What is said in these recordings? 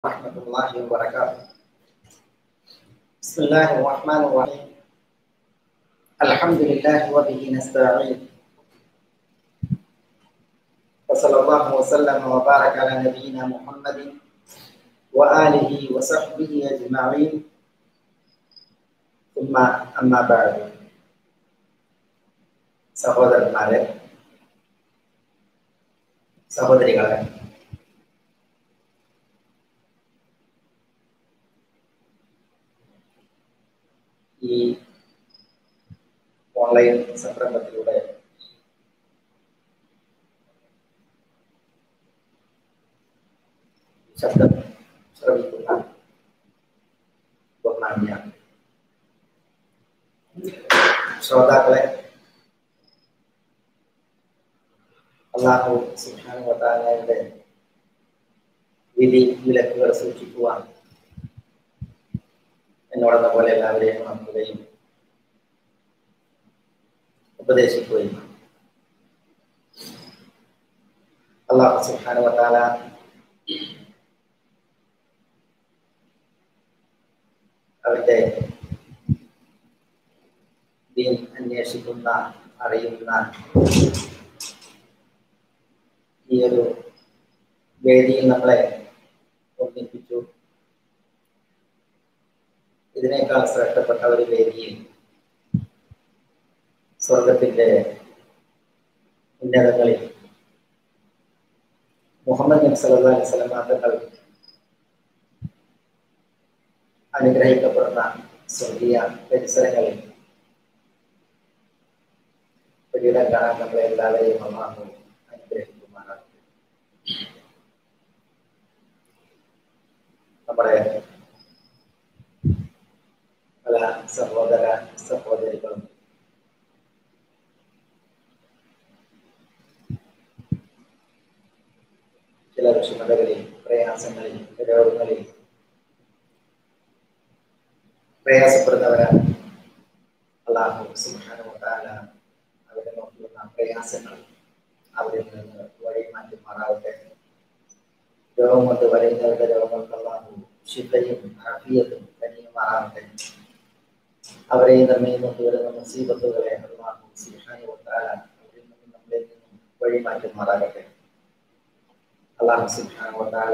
Warahmatullahi wabarakatuh. Bismillahirrahmanirrahim. Alhamdulillah wa bihi nasta'in. Wa sallallahu wa sallam wa baraka ala nabiyyina Muhammadin wa alihi wa sahbihi ajma'in. Amma ba'du. സഹോദരന്മാരെ, സഹോദരികളെ, ഈ online സംരംഭത്തിലൂടെ ശബ്ദം ശ്രവിക്കുന്ന ബഹുമാന്യ ശ്രോതാക്കളെ, അല്ലാഹു സുബ്ഹാനഹു വ തആലയുടെ വിധി വിലക്കുകൾ സൂക്ഷിക്കുവാൻ എന്നോടെന്ന പോലെ എല്ലാവരെയും ഉണർത്തുകയും ഉപദേശിക്കുകയും അല്ലാഹു സുബ്ഹാനഹു വ തആല അവരുടെ ദീൻ അന്വേഷിക്കുന്ന, അറിയുന്ന ഈ ഒരു വേദിയിൽ നമ്മളെ ഒന്നിപ്പിച്ചു. ഇതിനേക്കാൾ ശ്രേഷ്ഠപ്പെട്ട ഒരു വേദിയിൽ സ്വർഗത്തിന്റെ ഉന്നതങ്ങളിൽ മുഹമ്മദ് നബി സല്ലല്ലാഹു അലൈഹി വസല്ലം തങ്ങൾ അനുഗ്രഹിക്കപ്പെടുന്ന സ്വർഗീയ പരിസരങ്ങളിൽ ഒരിടം കാണാൻ നമ്മളെ എല്ലാവരെയും അല്ലാഹു അനുഗ്രഹിക്കുമാറാകട്ടെ. നമ്മുടെ പല സഹോദര സഹോദരികളും ചില വിഷമതകളിൽ, പ്രയാസങ്ങളിൽ, രോഗങ്ങളിൽ പ്രയാസപ്പെടുന്നവരാണ്. അല്ലാഹു സുബ്ഹാനഹു വ തആല അവരെ നോക്കുന്ന പ്രയാസങ്ങൾ അവരിൽ നിന്ന് വഴിമാറ്റി മാറാവട്ടെ. രോഗം കൊണ്ട് വരയുന്നവരുടെ രോഗങ്ങൾക്ക് അല്ലാഹു ശിഫയും ആഫിയത്തും കനിയുമാറാവട്ടെ. അവരെ നമ്മിൽ നിന്ന് വരുന്ന മുസീബത്തുകളെ അല്ലാഹു സുബ്ഹാനഹു വ തആല അവരിൽ നിന്നും നമ്മളിൽ നിന്നും വഴിമാറ്റി മാറാകട്ടെ. അല്ലാഹു സുബ്ഹാനഹു വ തആല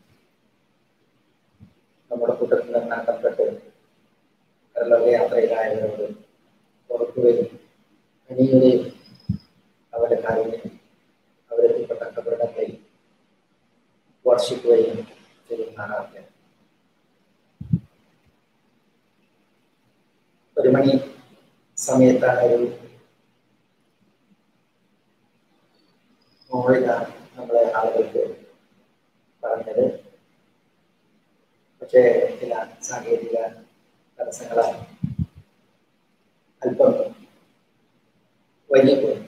നമ്മുടെ കൂട്ടത്തിൽ നിന്നാക്കപ്പെട്ട് യാത്രയിലായവരോട് പുറത്തുവരും അനിയുടെയും അവരുടെ കാര്യം അവരെത്തിപ്പെട്ട കബറിടത്തെ വർഷിക്കുകയും ചെയ്യുന്നതാകട്ടെ. 1 മണി സമയത്താണ് ഒരു മൗലിദ നമ്മളെ ആളുകൾക്ക് പറഞ്ഞത്. പക്ഷേ ചില സാങ്കേതിക തടസ്സങ്ങളാൽ അല്പം വൈകിപ്പോയി.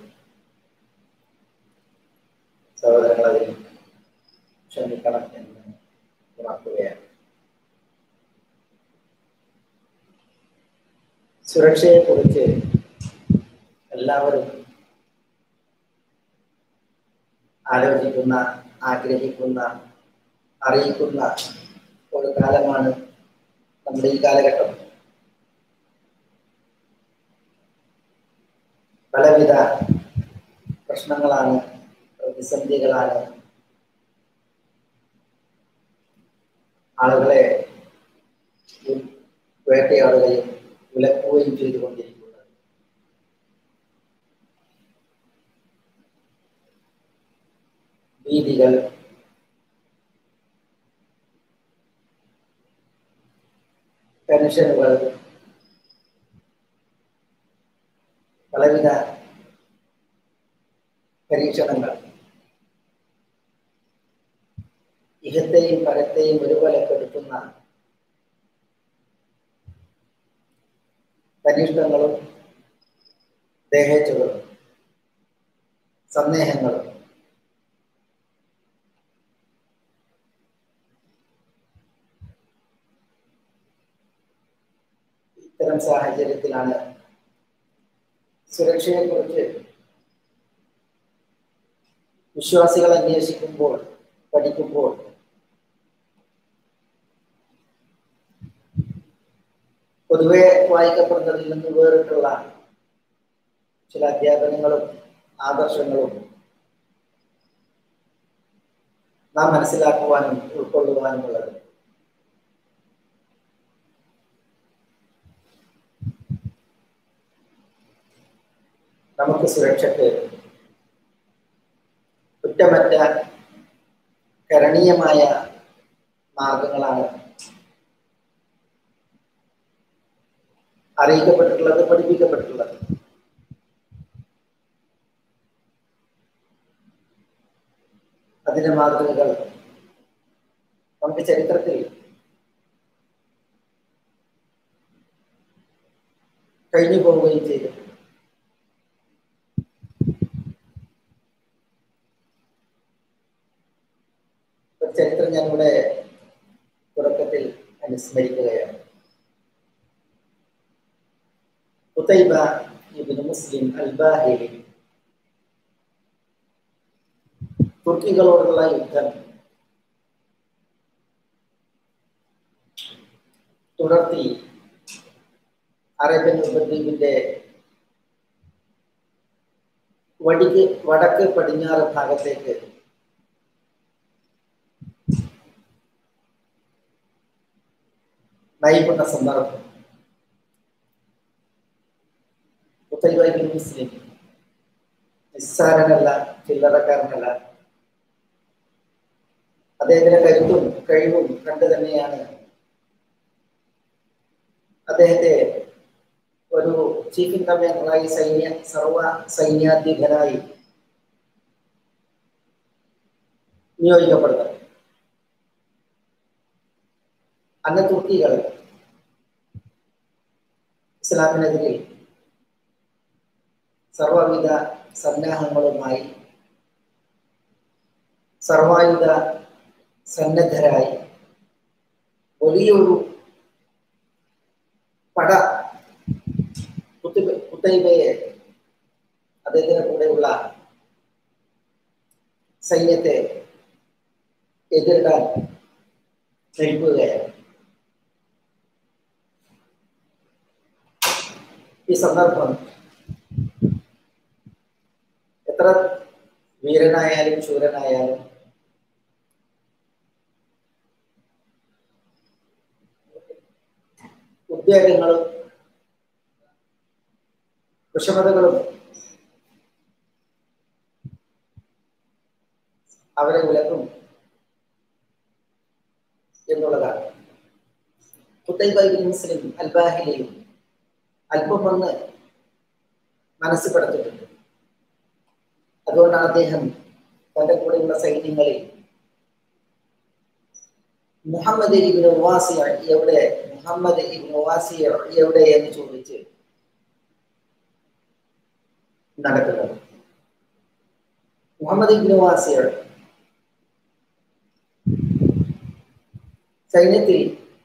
സഹോദരങ്ങളതിൽ ക്ഷമിക്കണം എന്ന് ഉണർത്തുകയാണ്. സുരക്ഷയെക്കുറിച്ച് എല്ലാവരും ആലോചിക്കുന്ന, ആഗ്രഹിക്കുന്ന, അറിയിക്കുന്ന ഒരു കാലമാണ് നമ്മുടെ ഈ കാലഘട്ടം. പലവിധ പ്രശ്നങ്ങളാണ്, പ്രതിസന്ധികളാണ് ആളുകളെ വേട്ടയാടുകയും വിലക്കുകയും ചെയ്തുകൊണ്ടിരിക്കുന്നത്. ഭീതികൾ, ടെൻഷനുകൾ, പലവിധ പരീക്ഷണങ്ങൾ ഇഹത്തെയും പരത്തെയും ഒരുപോലെ കെടുത്തുന്ന പരീക്ഷണങ്ങളും ദേഹേച്ഛകളും സന്ദേഹങ്ങളും ഇത്തരം സാഹചര്യത്തിലാണ് സുരക്ഷയെക്കുറിച്ച് വിശ്വാസികൾ അന്വേഷിക്കുമ്പോൾ, പഠിക്കുമ്പോൾ പൊതുവെ വായിക്കപ്പെടുന്നതിൽ നിന്ന് വേറിട്ടുള്ള ചില അധ്യാപനങ്ങളും ആദർശങ്ങളും നാം മനസ്സിലാക്കുവാനും ഉൾക്കൊള്ളുവാനുമുള്ളത്. നമുക്ക് സുരക്ഷയ്ക്ക് കുറ്റമറ്റ കരണീയമായ മാർഗങ്ങളാണ് അറിയിക്കപ്പെട്ടിട്ടുള്ളത്, പഠിപ്പിക്കപ്പെട്ടിട്ടുള്ളത്. അതിന്റെ മാതൃകകൾ നമുക്ക് ചരിത്രത്തിൽ കഴിഞ്ഞു പോവുകയും ചെയ്തിട്ടുണ്ട്. ഒരു ചരിത്രം ഞാനിവിടെ തുടക്കത്തിൽ അനുസ്മരിക്കുകയാണ്. ഖുതൈബ ഇബ്നു മുസ്ലിം അൽ-ബാഹിലി തുർക്കികളോടുള്ള യുദ്ധം തുടർത്തി അറേബ്യൻ ഉപദ്വീപിന്റെ വടക്ക് പടിഞ്ഞാറ് ഭാഗത്തേക്ക് നയിക്കുന്ന സന്ദർഭം ഖുതൈബ ഇബ്നു മുസ്ലിം നിസ്സാരനല്ല, ചില്ലറക്കാരനല്ല. അദ്ദേഹത്തിന്റെ കരുത്തും കഴിവും കണ്ടു തന്നെയാണ് അദ്ദേഹത്തെ ഒരു ചീഫ് ഇൻ കമാൻഡറായി സർവ സൈന്യാധിപനായി നിയോഗിക്കപ്പെടുന്നത്. അന്ന് തുർക്കികൾ ഇസ്ലാമിനെതിരെ സർവവിധ സന്നാഹങ്ങളുമായി സർവായുധ സന്നദ്ധരായി വലിയൊരു പട ഖുതൈബയെ അദ്ദേഹത്തിന്റെ കൂടെയുള്ള സൈന്യത്തെ എതിരിടാൻ നയിക്കുകയാണ്. ഈ സന്ദർഭം എത്ര വീരനായാലും ശൂരനായാലും ഉദ്വേഗങ്ങളും വിഷമതകളും അവരെ ഉലക്കും എന്നുള്ളതാണ്. ഖുതൈബ ഇബ്നു മുസ്ലിം അൽ-ബാഹിലിയും അല്പം ഒന്ന് മനസ്സിൽപ്പെടുത്തിയിട്ടുണ്ട്. അതുകൊണ്ടാണ് അദ്ദേഹം തന്റെ കൂടെയുള്ള സൈന്യങ്ങളിൽ മുഹമ്മദ് ഇബ്നു വാസിയ എവിടെ എന്ന് ചോദിച്ച് നടക്കുന്നത്. മുഹമ്മദ് ഇബ്നു വാസിയ സൈന്യത്തിൽ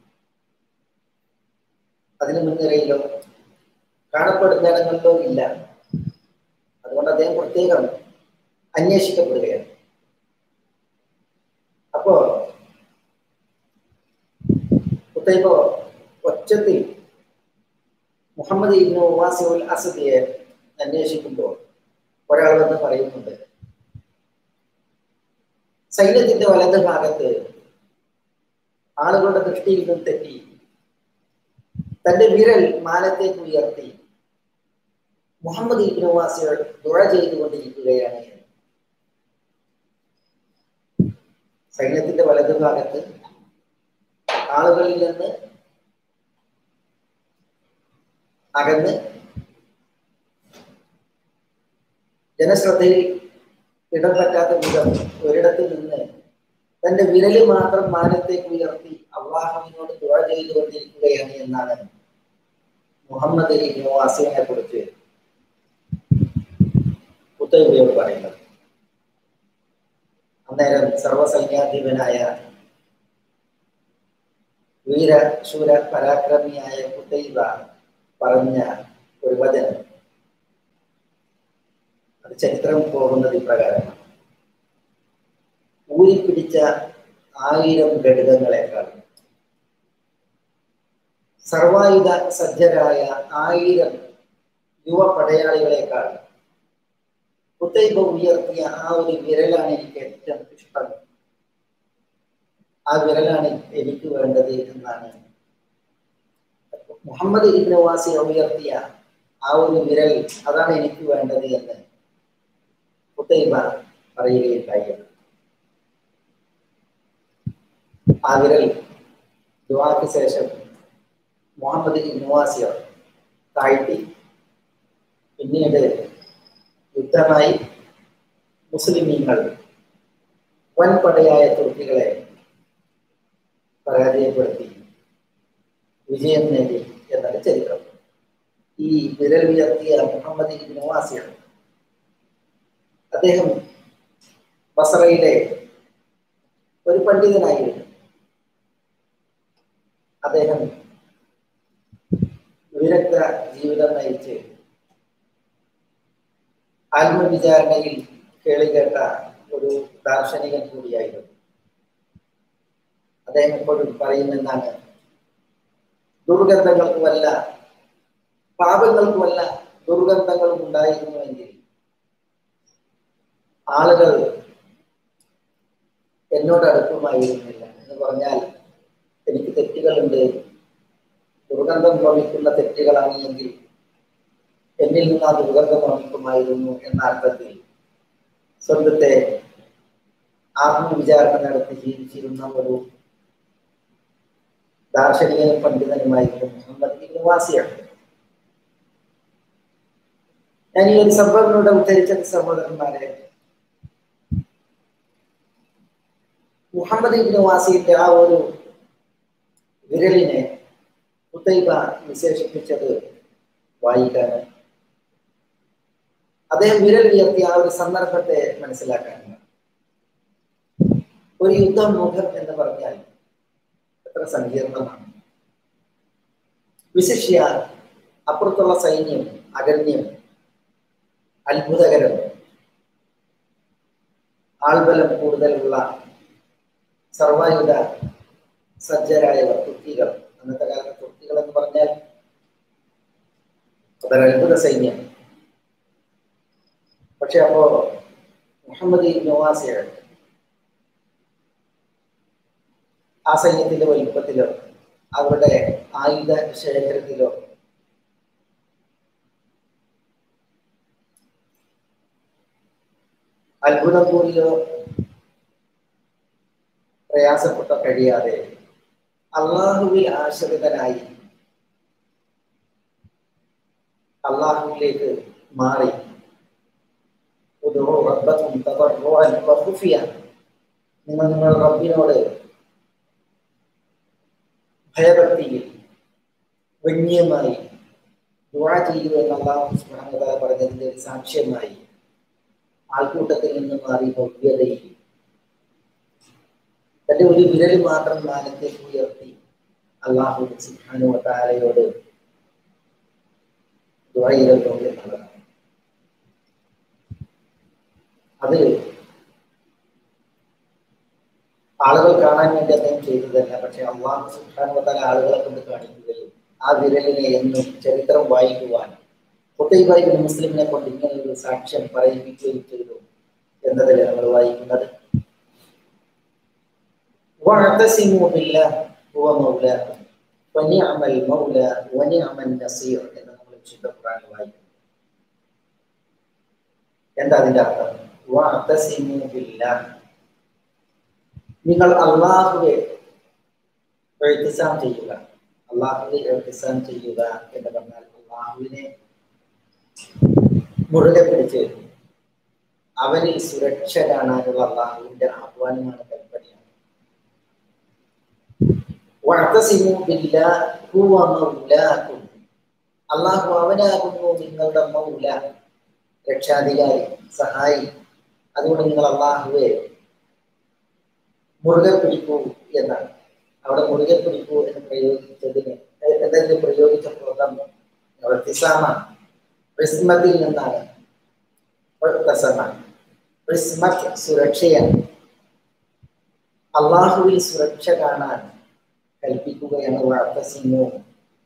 അതിന് മുൻനിരയിലോ കാണപ്പെടുന്നിടങ്ങളിലോ ഇല്ല. അതുകൊണ്ട് അദ്ദേഹം പ്രത്യേകം അന്വേഷിക്കപ്പെടുകയാണ്. അപ്പോ ഖുതൈബ ഒച്ചത്തിൽ മുഹമ്മദ് ഇബ്നു വാസിഉൽ അസദിയെ അന്വേഷിക്കുമ്പോൾ ഒരാൾ വന്ന് പറയുന്നുണ്ട്, സൈന്യത്തിന്റെ വലത് ഭാഗത്ത് ആളുകളുടെ ദൃഷ്ടിയിൽ നിന്നും തെറ്റി തന്റെ വിരൽ മാനത്തേക്ക് ഉയർത്തി മുഹമ്മദ് ഇബ്നു വാസിഉ ദുആ ചെയ്തുകൊണ്ടിരിക്കുകയാണ്. സൈന്യത്തിന്റെ വലത് ഭാഗത്ത് ആളുകളിൽ നിന്ന് അകന്ന് ജനശ്രദ്ധയിൽ ഇടം പറ്റാത്ത വിധം ഒരിടത്ത് നിന്ന് തന്റെ വിരല് മാത്രം മാനത്തേക്ക് ഉയർത്തി അള്ളാഹുവിനോട് ദുആ ചെയ്തുകൊണ്ടിരിക്കുകയാണ് എന്നാണ് മുഹമ്മദ് ഇബ്നു വാസിഇനെ കുറിച്ച് ഖുതൈബയോട് പറയുന്നത്. അന്നേരം സർവസൈന്യാധിപനായ വീരശൂര പരാക്രമിയായ ഖുതൈബ പറഞ്ഞ ഒരു വചനം, അത് ചരിത്രം പോകുന്നത് ഇപ്രകാരമാണ്: ഊരിപ്പിടിച്ച 1000 ഘടകങ്ങളെക്കാൾ സർവായുധ സജ്ജരായ 1000 യുവ പടയാളികളെക്കാൾ ഖുതൈബ ഉയർത്തിയ ആ ഒരു വിരലാണ് എനിക്ക് ഏറ്റവും ഇഷ്ടം. ആ വിരലാണ് എനിക്ക് വേണ്ടത് എന്നാണ് മുഹമ്മദ് ഇബ്നു വാസിഅ ഉയർത്തിയ ആ ഒരു വിരൽ, അതാണ് എനിക്ക് വേണ്ടത് എന്ന് ഖുതൈബ പറയുകയുണ്ടായി. ആ വിരൽ ദുആക്ക് ശേഷം മുഹമ്മദ് ഇബ്നു വാസിഅ താഴ്ത്തി. പിന്നീട് യുദ്ധമായി മുസ്ലിമീങ്ങൾ വൻപടയായ തുർക്കികളെ പരാജയപ്പെടുത്തി വിജയം നേടി എന്നാണ് ചരിത്രം. ഈ വിരൽ ഉയർത്തിയ മുഹമ്മദ് ഇബ്നു വാസിഅ അദ്ദേഹം ബസറയിലെ ഒരു പണ്ഡിതനായിരുന്നു. അദ്ദേഹം വിരക്ത ജീവിതം നയിച്ച് ആത്മവിചാരണയിൽ കേളികേട്ട ഒരു ദാർശനികൻ കൂടിയായിരുന്നു. അദ്ദേഹം എപ്പോഴും പറയുന്നതാണ്, ദുർഗന്ധങ്ങൾക്കുമല്ല പാപങ്ങൾക്കുമല്ല ദുർഗന്ധങ്ങളും ഉണ്ടായിരുന്നുവെങ്കിൽ ആളുകൾ എന്നോട് അടുക്കുമായിരുന്നില്ല. എന്ന് പറഞ്ഞാൽ എനിക്ക് തെറ്റുകളുണ്ട്, ദുർഗന്ധം ഭവിക്കുന്ന തെറ്റുകളാണ് എങ്കിൽ എന്നിൽ നിന്ന് ആ ദുർഗന്ധം ഭവിക്കുമായിരുന്നു എന്ന അർത്ഥത്തിൽ സ്വന്തത്തെ ആത്മവിചാരണ നടത്തി ജീവിച്ചിരുന്ന ഒരു ദാർശനികനും പണ്ഡിതനുമായിരുന്നു മുഹമ്മദ് ഇബ്നു വാസിഅ. ഞാൻ ഈ ഒരു സംഭവങ്ങളുടെ ഉദ്ധരിച്ച സഹോദരന്മാരെ, മുഹമ്മദ് ഇബ്നു വാസിഅയുടെ ആ ഒരു വിരലിനെ ഖുതൈബ വിശേഷിപ്പിച്ചത് വായിക്കാണ്. അദ്ദേഹം വിരൽ ഉയർത്തിയ ആ ഒരു സന്ദർഭത്തെ മനസ്സിലാക്കാനാണ്. ഒരു യുദ്ധമുഖം എന്ന് പറഞ്ഞാൽ എത്ര സങ്കീർണമാണ്. വിശിഷ്യ അപ്പുറത്തുള്ള സൈന്യം അഗണ്യം, അത്ഭുതകരം, ആൾബലം കൂടുതലുള്ള സർവായുധ സജ്ജരായവർ തുർക്കികൾ. അന്നത്തെ കാലത്ത് തുർക്കികൾ എന്ന് പറഞ്ഞാൽ അതൊരു അത്ഭുത സൈന്യം. പക്ഷെ അപ്പോ മുഹമ്മദ് ഇബ്നു വാസിഅ ആ സൈന്യത്തിന്റെ വലിപ്പത്തിലോ അവരുടെ ആയുധ ശേഖരത്തിലോ അത്ഭുതം കൂടിയോ പ്രയാസപ്പെട്ട കഴിയാതെ അള്ളാഹുവിൽ ആശ്രിതനായി അള്ളാഹുവിലേക്ക് മാറി നിങ്ങൾ നിങ്ങളുടെ റബ്ബിനോട് ഭയഭക്തിയിൽ വന്യമായി ദുആ ചെയ്യുക എന്ന് അല്ലാഹു സുബ്ഹാനഹു വ തആല പറഞ്ഞതിന്റെ സാക്ഷ്യമായി ആൾക്കൂട്ടത്തിൽ നിന്ന് മാറി ഭവ്യതയിൽ തന്റെ ഒരു വിരൽ മാത്രം മാനത്തേക്ക് ഉയർത്തി അല്ലാഹു സുബ്ഹാനഹു വ തആലയോട് ദുആ ചെയ്തു എന്നുള്ളതാണ്. അത് ആളുകൾ കാണാൻ വേണ്ടി അദ്ദേഹം ചെയ്തതല്ല. പക്ഷെ അല്ലാഹു സുബ്ഹാനഹു വ തആല ആളുകളെ കൊണ്ട് കാണിക്കുകയും ആ വിരലിനെ എന്നും ചരിത്രം വായിക്കുവാൻ ഖുതൈബ ഇബ്നു മുസ്ലിമിനെ കൊണ്ട് ഇങ്ങനെ ഒരു സാക്ഷ്യം പറയിപ്പിക്കുകയും ചെയ്തു എന്നതിൽ നമ്മൾ വായിക്കുന്നത്. വഅതസിമു ബില്ലാഹി ഹുവ മൗലാകും വനിഅമൽ മൗല വനിഅമൻ നസീർ എന്ന് നമ്മൾ വിശുദ്ധ ഖുർആനിൽ വായിക്കുന്നു. എന്താ അതിന്റെ അർത്ഥം? വഅതസിമു ബില്ലാഹി, നിങ്ങൾ അള്ളാഹുവെ ഇഅ്തിസാം ചെയ്യുക. അള്ളാഹുവെ ഇഅ്തിസാം ചെയ്യുക എന്ന് പറഞ്ഞാൽ അള്ളാഹുവിനെ മുറുകെ പിടിച്ച് അവനിൽ സുരക്ഷ കാണാനുള്ള അള്ളാഹുവിന്റെ ആഹ്വാനമാണ്, കൽപ്പനയാണ്. വഅതസിമു ബില്ലാഹി ഹുവ മൗലാകും, അള്ളാഹു അവനാകുന്നു നിങ്ങളുടെ മൗല, രക്ഷാധികാരി, സഹായി. അതുകൊണ്ട് നിങ്ങൾ അള്ളാഹുവെ മുറുകെ പിടിക്കൂ എന്നാണ്. അവിടെ മുറുകെ പിടിക്കൂ എന്ന് പ്രയോഗിച്ചതിന് എന്തെങ്കിലും പ്രയോഗിച്ചപ്പോൾ ഇസ്മത്തിൽ നിന്നാണ്. സുരക്ഷയാണ്. അള്ളാഹുവിൽ സുരക്ഷ കാണാൻ കൽപ്പിക്കുകയാണ് വഅതസിമു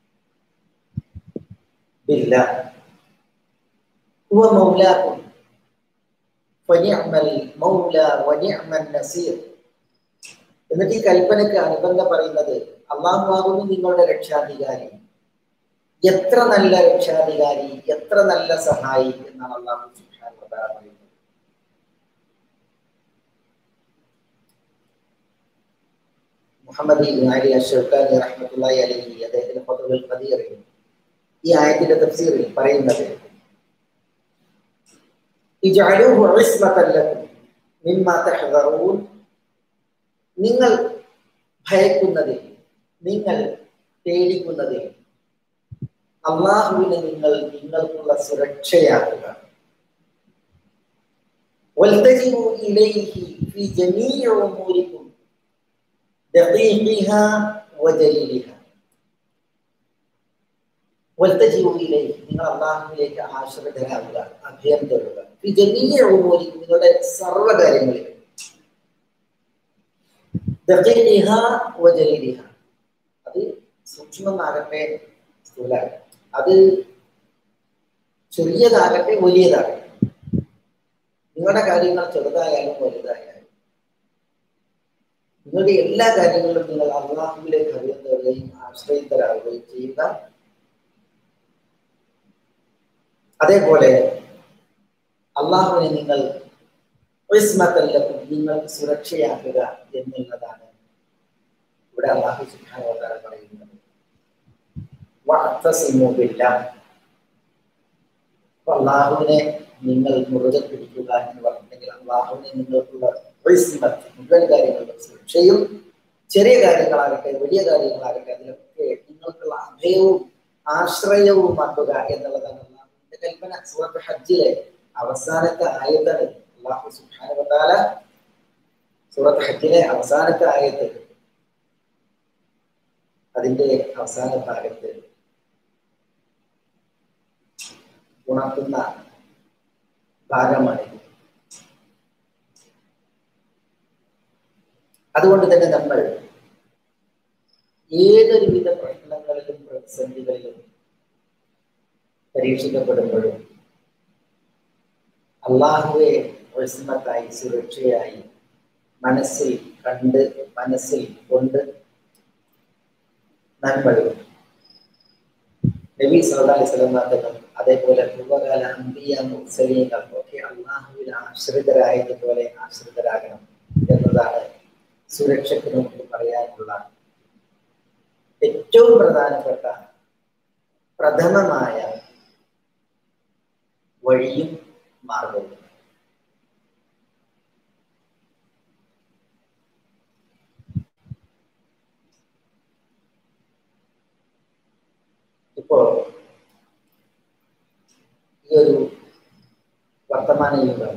ബില്ലാഹ് ഹുവ മൗലാകും ഫനിഅമൽ മൗല വനിഅമൻ നസീർ. എന്നിട്ട് ഈ കൽപ്പനയ്ക്ക് അനുബന്ധം പറയുന്നത് അല്ലാഹുവാകുന്നു നിങ്ങളുടെ രക്ഷാധികാരി, എത്ര നല്ല രക്ഷാധികാരി, എത്ര നല്ല സഹായി എന്നാണ് അല്ലാഹു സുബ്ഹാനഹു വ തആല പറയുന്നത്. മുഹമ്മദ് ഇബ്നു അലി അശ്ശൗക്കാനി റഹ്മത്തുള്ളാഹി അലൈഹി അദ്ദേഹത്തിന്റെ ഫത്ഹുൽ ഖദീറിൽ ഈ ആയത്തിന്റെ തഫ്സീറിൽ പറയുന്നത് ഇജ്അലൂഹു ഇസ്മതൻ ലക്കും മിമ്മാ തഹ്ദറൂൻ, നിങ്ങൾ ഭയക്കുന്നതിൽ, നിങ്ങൾ പേടിക്കുന്നതിൽ അല്ലാഹുവിനെ നിങ്ങൾ നിങ്ങൾക്കുള്ള സുരക്ഷയാക്കുക. വൽതജിഉ ഇലൈഹി ഫീ ജമീഇ ഉമൂരിക്കും ദഖീഖിഹാ വജലീലിഹാ. വൽതജിഉ ഇലൈഹി, നിങ്ങൾ അല്ലാഹുവിലേക്ക് ആശ്രിതരാകുക, അഭയം തേടുക. ഫീ ജമീഇ ഉമൂരിക്കും, നിങ്ങളുടെ സർവ്വകാര്യങ്ങളിലും. ദഖീഖിഹാ വജലീലിഹാ, അത് സൂക്ഷ്മമാകട്ടെ സ്ഥൂലാകട്ടെ, അത് ചെറിയതാകട്ടെ വലിയതാകട്ടെ, നിങ്ങളുടെ കാര്യങ്ങൾ ചെറുതായാലും വലുതായാലും നിങ്ങളുടെ എല്ലാ കാര്യങ്ങളിലും നിങ്ങൾ അല്ലാഹുവിലേക്ക് അഭയം തേടുകയും ആശ്രയിതരാകുകയും ചെയ്യുക. അതേപോലെ അല്ലാഹുവിനെ നിങ്ങൾ ഇസ്മത്തല്ലക്കും, നിങ്ങൾ സുരക്ഷയാക്കുക എന്നുള്ളതാണ് ഇവിടെ അല്ലാഹു സുബ്ഹാനഹു വ തആല പറയുന്നത്. വഅതസിമു ബില്ലാഹ്, അല്ലാഹുവിനെ നിങ്ങൾ മുറുകെ പിടിക്കുക എന്ന് പറഞ്ഞിട്ടുണ്ടെങ്കിൽ അല്ലാഹുവിനെ നിങ്ങൾക്കുള്ള ഇസ്മത്ത്, മുഴുവൻ കാര്യങ്ങളുടെ സുരക്ഷയും, ചെറിയ കാര്യങ്ങളാകട്ടെ വലിയ കാര്യങ്ങളാകട്ടെ അതിലൊക്കെ നിങ്ങൾക്കുള്ള അഭയവും ആശ്രയവുമാക്കുക എന്നുള്ളതാണ് അല്ലാഹുവിന്റെ കൽപ്പന. സൂറത്ത് ഹജ്ജിലെ അവസാനത്തെ ആയത്താണ് അല്ലാഹു സുബ്ഹാനഹു വ തആല സൂറത്ത് ഹജ്ജിലെ അവസാനത്തെ ആയത്ത്, അതിന്റെ അവസാന ഭാഗത്ത് ഉണർത്തുന്ന ഭാഗമാണ്. അതുകൊണ്ട് തന്നെ നമ്മൾ ഏതൊരുവിധ പ്രശ്നങ്ങളിലും പ്രതിസന്ധികളിലും പരീക്ഷിക്കപ്പെടുമ്പോഴും അല്ലാഹുവെ ഇസ്മത്തായി, സുരക്ഷയായി മനസ്സിൽ കണ്ട്, മനസ്സിൽ കൊണ്ട് നമ്മൾ നബി സല്ലല്ലാഹു അലൈഹി വസല്ലം തങ്ങൾ അതേപോലെ പൂർവ്വകാല അംബിയ മുർസലീങ്ങൾ ഒക്കെ അല്ലാഹുവിൽ ആശ്രിതരായതുപോലെ ആശ്രിതരാകണം എന്നതാണ് സുരക്ഷയ്ക്ക് നമുക്ക് പറയാനുള്ള ഏറ്റവും പ്രധാനപ്പെട്ട പ്രഥമമായ വഴിയും മാർഗവും. ഇപ്പോൾ ഈ ഒരു വർത്തമാന യുഗം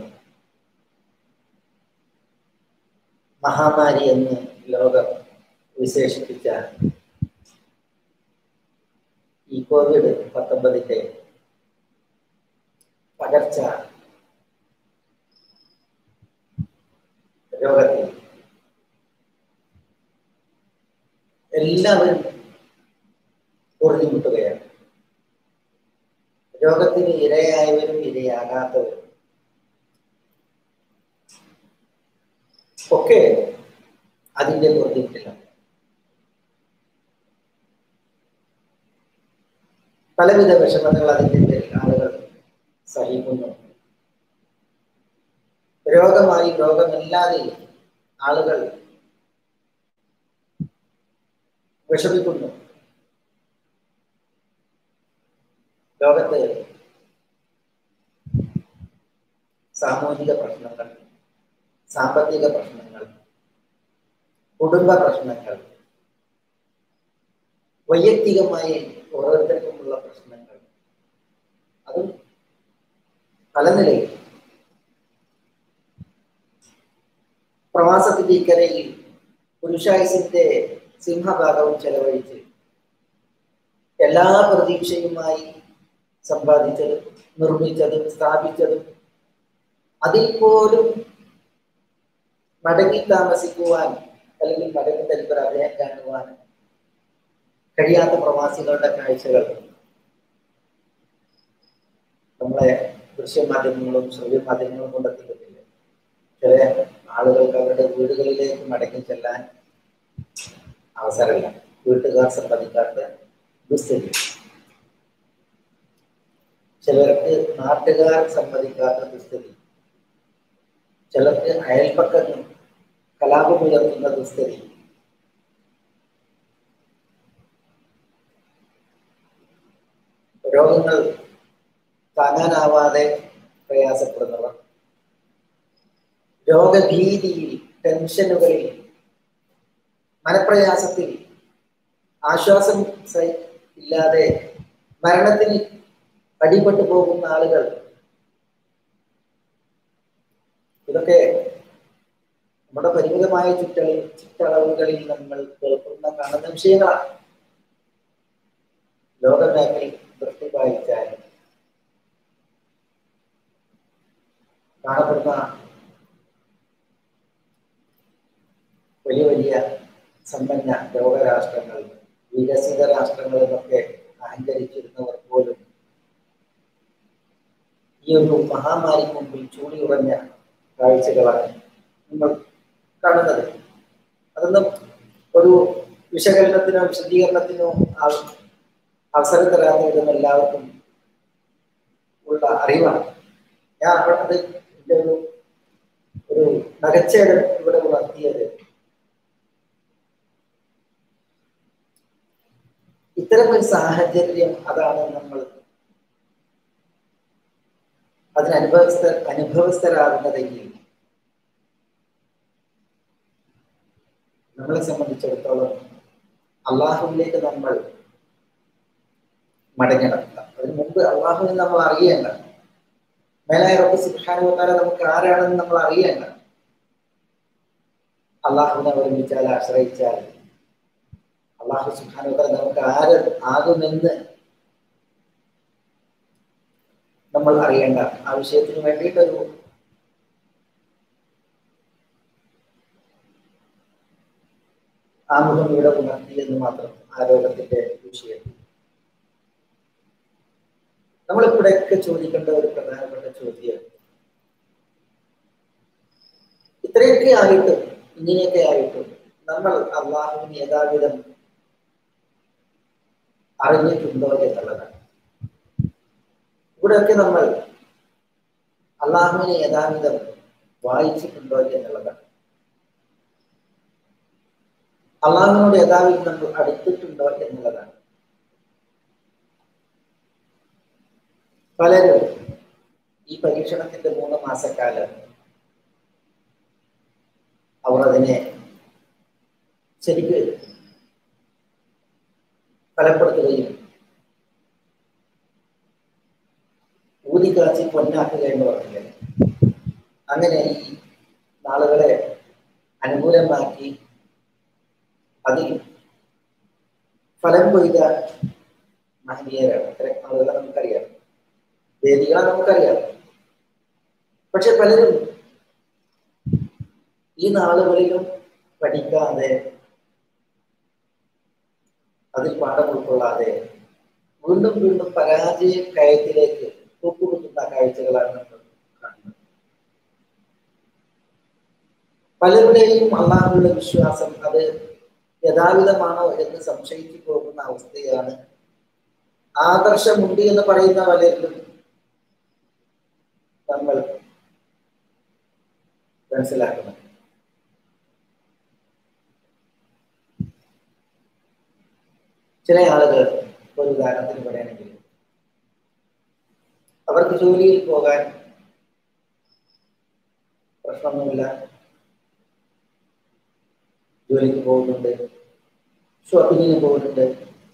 മഹാമാരി എന്ന് ലോകം വിശേഷിപ്പിച്ച ഈ COVID-19 പകർച്ച രോഗത്തിൽ എല്ലാവരും പൊറുതിമുട്ടുകയാണ്. രോഗത്തിന് ഇരയായവരും ഇരയാകാത്തവരും ഒക്കെ അതിൻ്റെ പൊറുതിമുട്ടിലാണ്. പലവിധ വിഷമങ്ങൾ അതിൻ്റെ പേരിൽ ആളുകൾ സഹിക്കുന്നു. രോഗമായി രോഗമില്ലാതെയും ആളുകൾ വിഷമിക്കുന്നു. ലോകത്ത് സാമൂഹിക പ്രശ്നങ്ങൾ, സാമ്പത്തിക പ്രശ്നങ്ങൾ, കുടുംബ പ്രശ്നങ്ങൾ, വൈയക്തികമായി ഓരോരുത്തർക്കുമുള്ള പ്രശ്നങ്ങൾ, അതും പല നിലയിൽ. പ്രവാസത്തിന്റെ ഇക്കരയിൽ പുരുഷായുസിന്റെ സിംഹഭാഗവും ചെലവഴിച്ച് എല്ലാ പ്രതീക്ഷയുമായി സമ്പാദിച്ചതും നിർമ്മിച്ചതും സ്ഥാപിച്ചതും അതിൽ പോലും മടങ്ങി താമസിക്കുവാൻ അല്ലെങ്കിൽ മടങ്ങി തരിപ്പർ അഭയം കാണുവാൻ കഴിയാത്ത പ്രവാസികളുടെ കാഴ്ചകൾ നമ്മളെ ദൃശ്യമാധ്യമങ്ങളും ശ്രവ്യമാധ്യമങ്ങളും കൊണ്ടെത്തിക്കത്തില്ല. ചില ആളുകൾക്ക് അവരുടെ വീടുകളിലേക്ക് മടങ്ങി ചെല്ലാൻ അവസരമില്ല. വീട്ടുകാർ സമ്മതിക്കാത്ത ദുസ്ഥിതി. ചിലർക്ക് നാട്ടുകാർ സമ്മതിക്കാത്ത ദുസ്ഥിതി. ചിലർക്ക് അയൽപ്പക്കങ്ങൾ കലാപമുയർത്തുന്ന ദുസ്ഥിതി. രോഗങ്ങൾ താങ്ങാനാവാതെ പ്രയാസപ്പെടുന്നവർ, രോഗഭീതിയിൽ, ടെൻഷനുകളിൽ, മനപ്രയാസത്തിൽ ആശ്വാസം ഇല്ലാതെ മരണത്തിന് അടിപെട്ടു പോകുന്ന ആളുകൾ, ഇതൊക്കെ നമ്മുടെ പരിമിതമായ ചുറ്റളവുകളിൽ നമ്മൾ കേൾക്കുന്ന കാണുന്ന വിഷയങ്ങളാണ്. ലോകമേഖലയിൽ ദൃഷ്ടി പാലിച്ചാൽ കാണപ്പെടുന്ന വലിയ വലിയ സമ്പന്ന ലോകരാഷ്ട്രങ്ങൾ, വികസിത രാഷ്ട്രങ്ങൾ എന്നൊക്കെ അഹങ്കരിച്ചിരുന്നവർ പോലും ഈ ഒരു മഹാമാരി മുമ്പിൽ ചൂടിയുറഞ്ഞ കാഴ്ചകളാണ് നമ്മൾ കാണുന്നത്. അതൊന്നും ഒരു വിശകലനത്തിനോ വിശദീകരണത്തിനോ അവസരം തരാതെ വിധം എല്ലാവർക്കും ഉള്ള അറിവാണ്. ഞാൻ അത് എൻ്റെ ഒരു നഗച്ചേടൻ ഇവിടെ ഉണർത്തിയത് ഇത്തരമൊരു സാഹചര്യം അതാണ് നമ്മൾ അതിന് അനുഭവസ്ഥരാകുന്നതെങ്കിൽ നമ്മളെ സംബന്ധിച്ചിടത്തോളം അള്ളാഹുവിലേക്ക് നമ്മൾ മടങ്ങിടക്കുക. അതിന് മുമ്പ് അള്ളാഹുവിനെ നമ്മൾ അറിയേണ്ട, മേലായ റബ്ബ് സുബ്ഹാനഹു വ തആല നമുക്ക് ആരാണെന്ന് നമ്മൾ അറിയേണ്ട. അള്ളാഹുവിനെ അവലംബിച്ചാൽ, ആശ്രയിച്ചാൽ അള്ളാഹു സുബ്ഹാനഹു വ തആല നമുക്ക് ആര് ആകുമെന്ന് നമ്മൾ അറിയേണ്ട. ആ വിഷയത്തിന് വേണ്ടിയിട്ടൊരു ആമുഖം ഇവിടെ ഉണർത്തിയെന്ന് മാത്രം. ആരോഗ്യത്തിന്റെ വിഷയം നമ്മളിവിടെയൊക്കെ ചോദിക്കേണ്ട ഒരു പ്രധാനപ്പെട്ട ചോദ്യം, ഇത്രയൊക്കെ ആയിട്ടും ഇങ്ങനെയൊക്കെ ആയിട്ടും നമ്മൾ അള്ളാഹുവിനെ യഥാവിധം അറിഞ്ഞിട്ടുണ്ടോ എന്നുള്ളതാണ്. ഇവിടെയൊക്കെ നമ്മൾ അള്ളാഹുവിനെ യഥാവിധം വായിച്ചിട്ടുണ്ടോ എന്നുള്ളതാണ്. അള്ളാഹുവിനോട് യഥാവിധം നമ്മൾ അടുത്തിട്ടുണ്ടോ എന്നുള്ളതാണ്. പലരും ഈ പരീക്ഷണത്തിന്റെ 3 മാസക്കാലം അവർ അതിനെ ശരിക്ക് ഫലപ്പെടുത്തുകയും ഊതിക്കാച്ചി പൊന്നാക്കുക എന്ന് പറഞ്ഞില്ലേ, അങ്ങനെ ഈ നാളുകളെ അനുകൂലമാക്കി അതിൽ ഫലം കൊയ്ത മഹനീയരാണ്. അത്തരം ആളുകളെ നമുക്കറിയാം, വേദികളെ നമുക്കറിയാം. പക്ഷെ പലരും ഈ നാളുകളിലും പഠിക്കാതെ, അതിൽ പാഠം ഉൾക്കൊള്ളാതെ വീണ്ടും വീണ്ടും പരാജയ കയത്തിലേക്ക് കൂപ്പുകുത്തുന്ന കാഴ്ചകളാണ് നമ്മൾ കാണുന്നത്. പലരുടെയും അള്ളാഹുവിന്റെ വിശ്വാസം അത് യഥാവിധമാണോ എന്ന് സംശയിച്ചു പോകുന്ന അവസ്ഥയാണ് ആദർശമുണ്ട് എന്ന് പറയുന്ന പലരിലും നമ്മൾ മനസ്സിലാക്കണം. ചില ആളുകൾ, ഒരു ഉദാഹരണത്തിന് പറയുകയാണെങ്കിൽ, അവർക്ക് ജോലിയിൽ പോകാൻ പ്രശ്നമൊന്നുമില്ല, ജോലിക്ക് പോകുന്നുണ്ട്, ഷോപ്പിങ്ങിന് പോകുന്നുണ്ട്,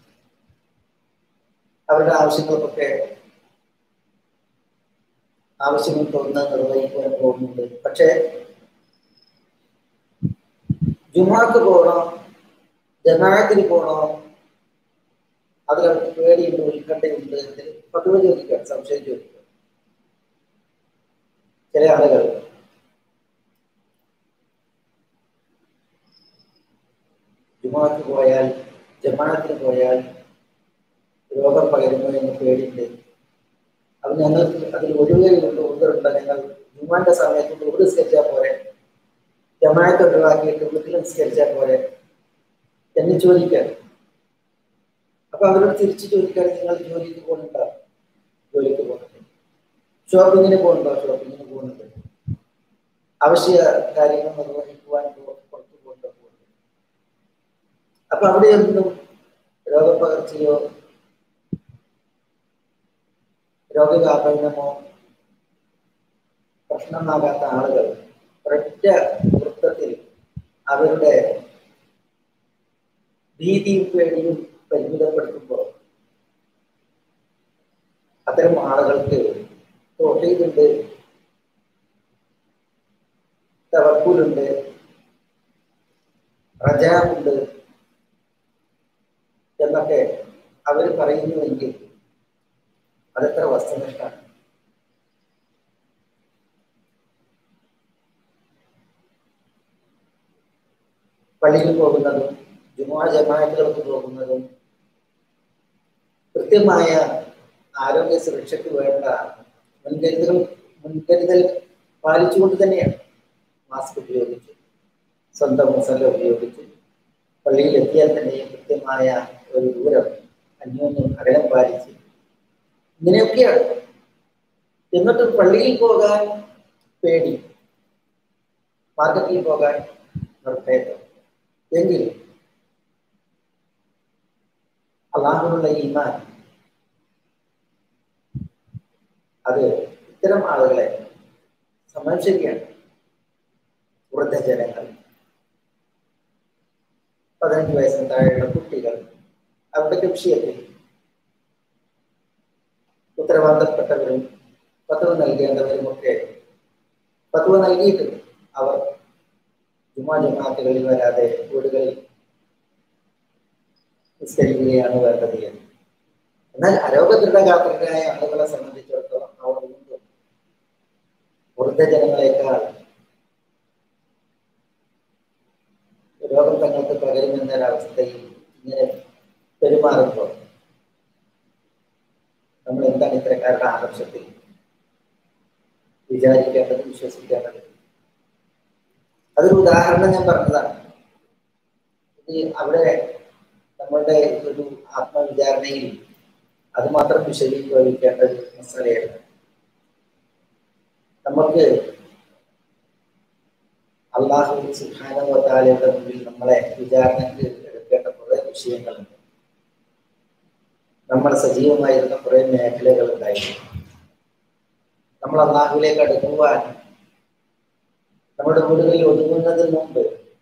അവരുടെ ആവശ്യങ്ങൾക്കൊക്കെ ആവശ്യങ്ങൾ തുറന്ന് നിർവഹിക്കാൻ പോകുന്നുണ്ട്. പക്ഷേ ജുമാക്ക് പോകണോ, ജമാഅത്തിന് പോകണോ, അതിലവർക്ക് പേടിയുണ്ട്, ഉത്കണ്ഠയുണ്ട്, പതിവ് ചോദിക്കാം, സംശയം ചോദിക്കാം. ചില ആളുകൾ ജുമാഅത്തിന് പോയാൽ, ജമാഅത്തിന് പോയാൽ രോഗം പകരുന്നു എന്ന് പേടിയുണ്ട്, അത് ഞങ്ങൾക്ക് അതിൽ ഒഴിവുകളുണ്ട്, ഉറുതുണ്ട്. ഞങ്ങൾ ജുമാന്റെ സമയത്ത് ഉറുദു സ്കെച്ചാൽ പോരെ, ജമാഅത്ത് ഒഴിവാക്കിയിട്ട് വീട്ടിൽ നിസ്കരിച്ചാൽ പോരെ എന്ന് ചോദിക്കാൻ. അപ്പൊ അവരോട് തിരിച്ചു ചോദിക്കാൻ, നിങ്ങൾ ജോലിക്ക് പോകുന്നുണ്ടോ? ജോലിക്ക് പോകുന്നുണ്ട്. ഷോപ്പിങ്ങിന് പോകുന്നുണ്ടോ? ഷോപ്പിങ്ങിന് പോകുന്നുണ്ട്. അവശ്യ കാര്യങ്ങൾ നിർവഹിക്കുവാൻ പുറത്തു പോകുന്നുണ്ടോ? അപ്പൊ അവിടെയൊന്നും രോഗപകർച്ചയോ രോഗവ്യാപനമോ പ്രശ്നമാകാത്ത ആളുകൾ ഒരൊറ്റ വൃത്തത്തിൽ അവരുടെ ഭീതിയും പേടിയും പരിമിതപ്പെടുത്തുമ്പോൾ അത്തരം ആളുകൾക്ക് തൗഹീദുണ്ട്, തവക്കുലുണ്ട്, റജാഉണ്ട് എന്നൊക്കെ അവർ പറയുന്നുവെങ്കിൽ അതെത്ര വസ്തുനിഷ്ഠമാണ്. പള്ളിയിൽ പോകുന്നതും ജുമുഅ ജമാഅത്തുകൾക്ക് പോകുന്നതും കൃത്യമായ ആരോഗ്യ സുരക്ഷയ്ക്ക് വേണ്ട മുൻകരുതൽ പാലിച്ചുകൊണ്ട് തന്നെയാണ്. മാസ്ക് ഉപയോഗിച്ച്, സ്വന്തം മുസല്ല ഉപയോഗിച്ച്, പള്ളിയിൽ എത്തിയാൽ തന്നെയും കൃത്യമായ ഒരു ദൂരം, അന്യോന്യം അകലം പാലിച്ച്, ഇങ്ങനെയൊക്കെയാണ്. എന്നിട്ട് പള്ളിയിൽ പോകാൻ പേടി, മാർക്കറ്റിൽ പോകാൻ നിർഭയം. എങ്കിൽ അല്ലാഹുവിനുള്ള ഈമാൻ അത് ഇത്തരം ആളുകളെ സംരക്ഷിക്കുകയാണ്. വൃദ്ധജനങ്ങൾ, 15 വയസ്സിന് താഴെയുള്ള കുട്ടികൾ, അവരുടെ വിഷയത്തിൽ ഉത്തരവാദിത്തപ്പെട്ടവരും ഫത്വ നൽകേണ്ടവരുമൊക്കെ ഫത്വ നൽകിയിട്ടുണ്ട്. അവർ ജുമാ ജമാഅത്തുകളിൽ വരാതെ വീടുകളിൽ നിസ്കരിക്കുകയാണ് വേണ്ടത് എന്ന്. എന്നാൽ ആരോഗ്യദൃഢഗാത്രരായ ആളുകളെ സംബന്ധിച്ചിടത്തോളം അവർ വീണ്ടും വൃദ്ധജനങ്ങളെക്കാൾ രോഗം തങ്ങൾക്ക് പകരുമെന്നൊരവസ്ഥയിൽ ഇങ്ങനെ പെരുമാറുമ്പോൾ നമ്മൾ എന്താണ് ഇത്തരക്കാരുടെ ആദർശത്തിൽ വിചാരിക്കേണ്ടത്, വിശ്വസിക്കേണ്ടത്? അതൊരു ഉദാഹരണം ഞാൻ പറഞ്ഞതാണ്. അവിടെ നമ്മളുടെ ഒരു ആത്മവിചാരണയിൽ അത് മാത്രം വിശദീകരിക്കേണ്ട ഒരു മസലയാണ്. നമുക്ക് അല്ലാഹു സുബ്ഹാനഹു വ തആലയുടെ മുന്നിൽ നമ്മളെ വിചാരണയ്ക്ക് എടുക്കേണ്ട കുറെ വിഷയങ്ങളുണ്ട്. നമ്മൾ സജീവമായിരുന്ന കുറെ മേഖലകൾ ഉണ്ടായിരുന്നു. നമ്മൾ അല്ലാഹുവിലേക്ക് അടുക്കുവാൻ നമ്മുടെ വീടുകളിൽ ഒതുങ്ങുന്നതിന് മുമ്പ്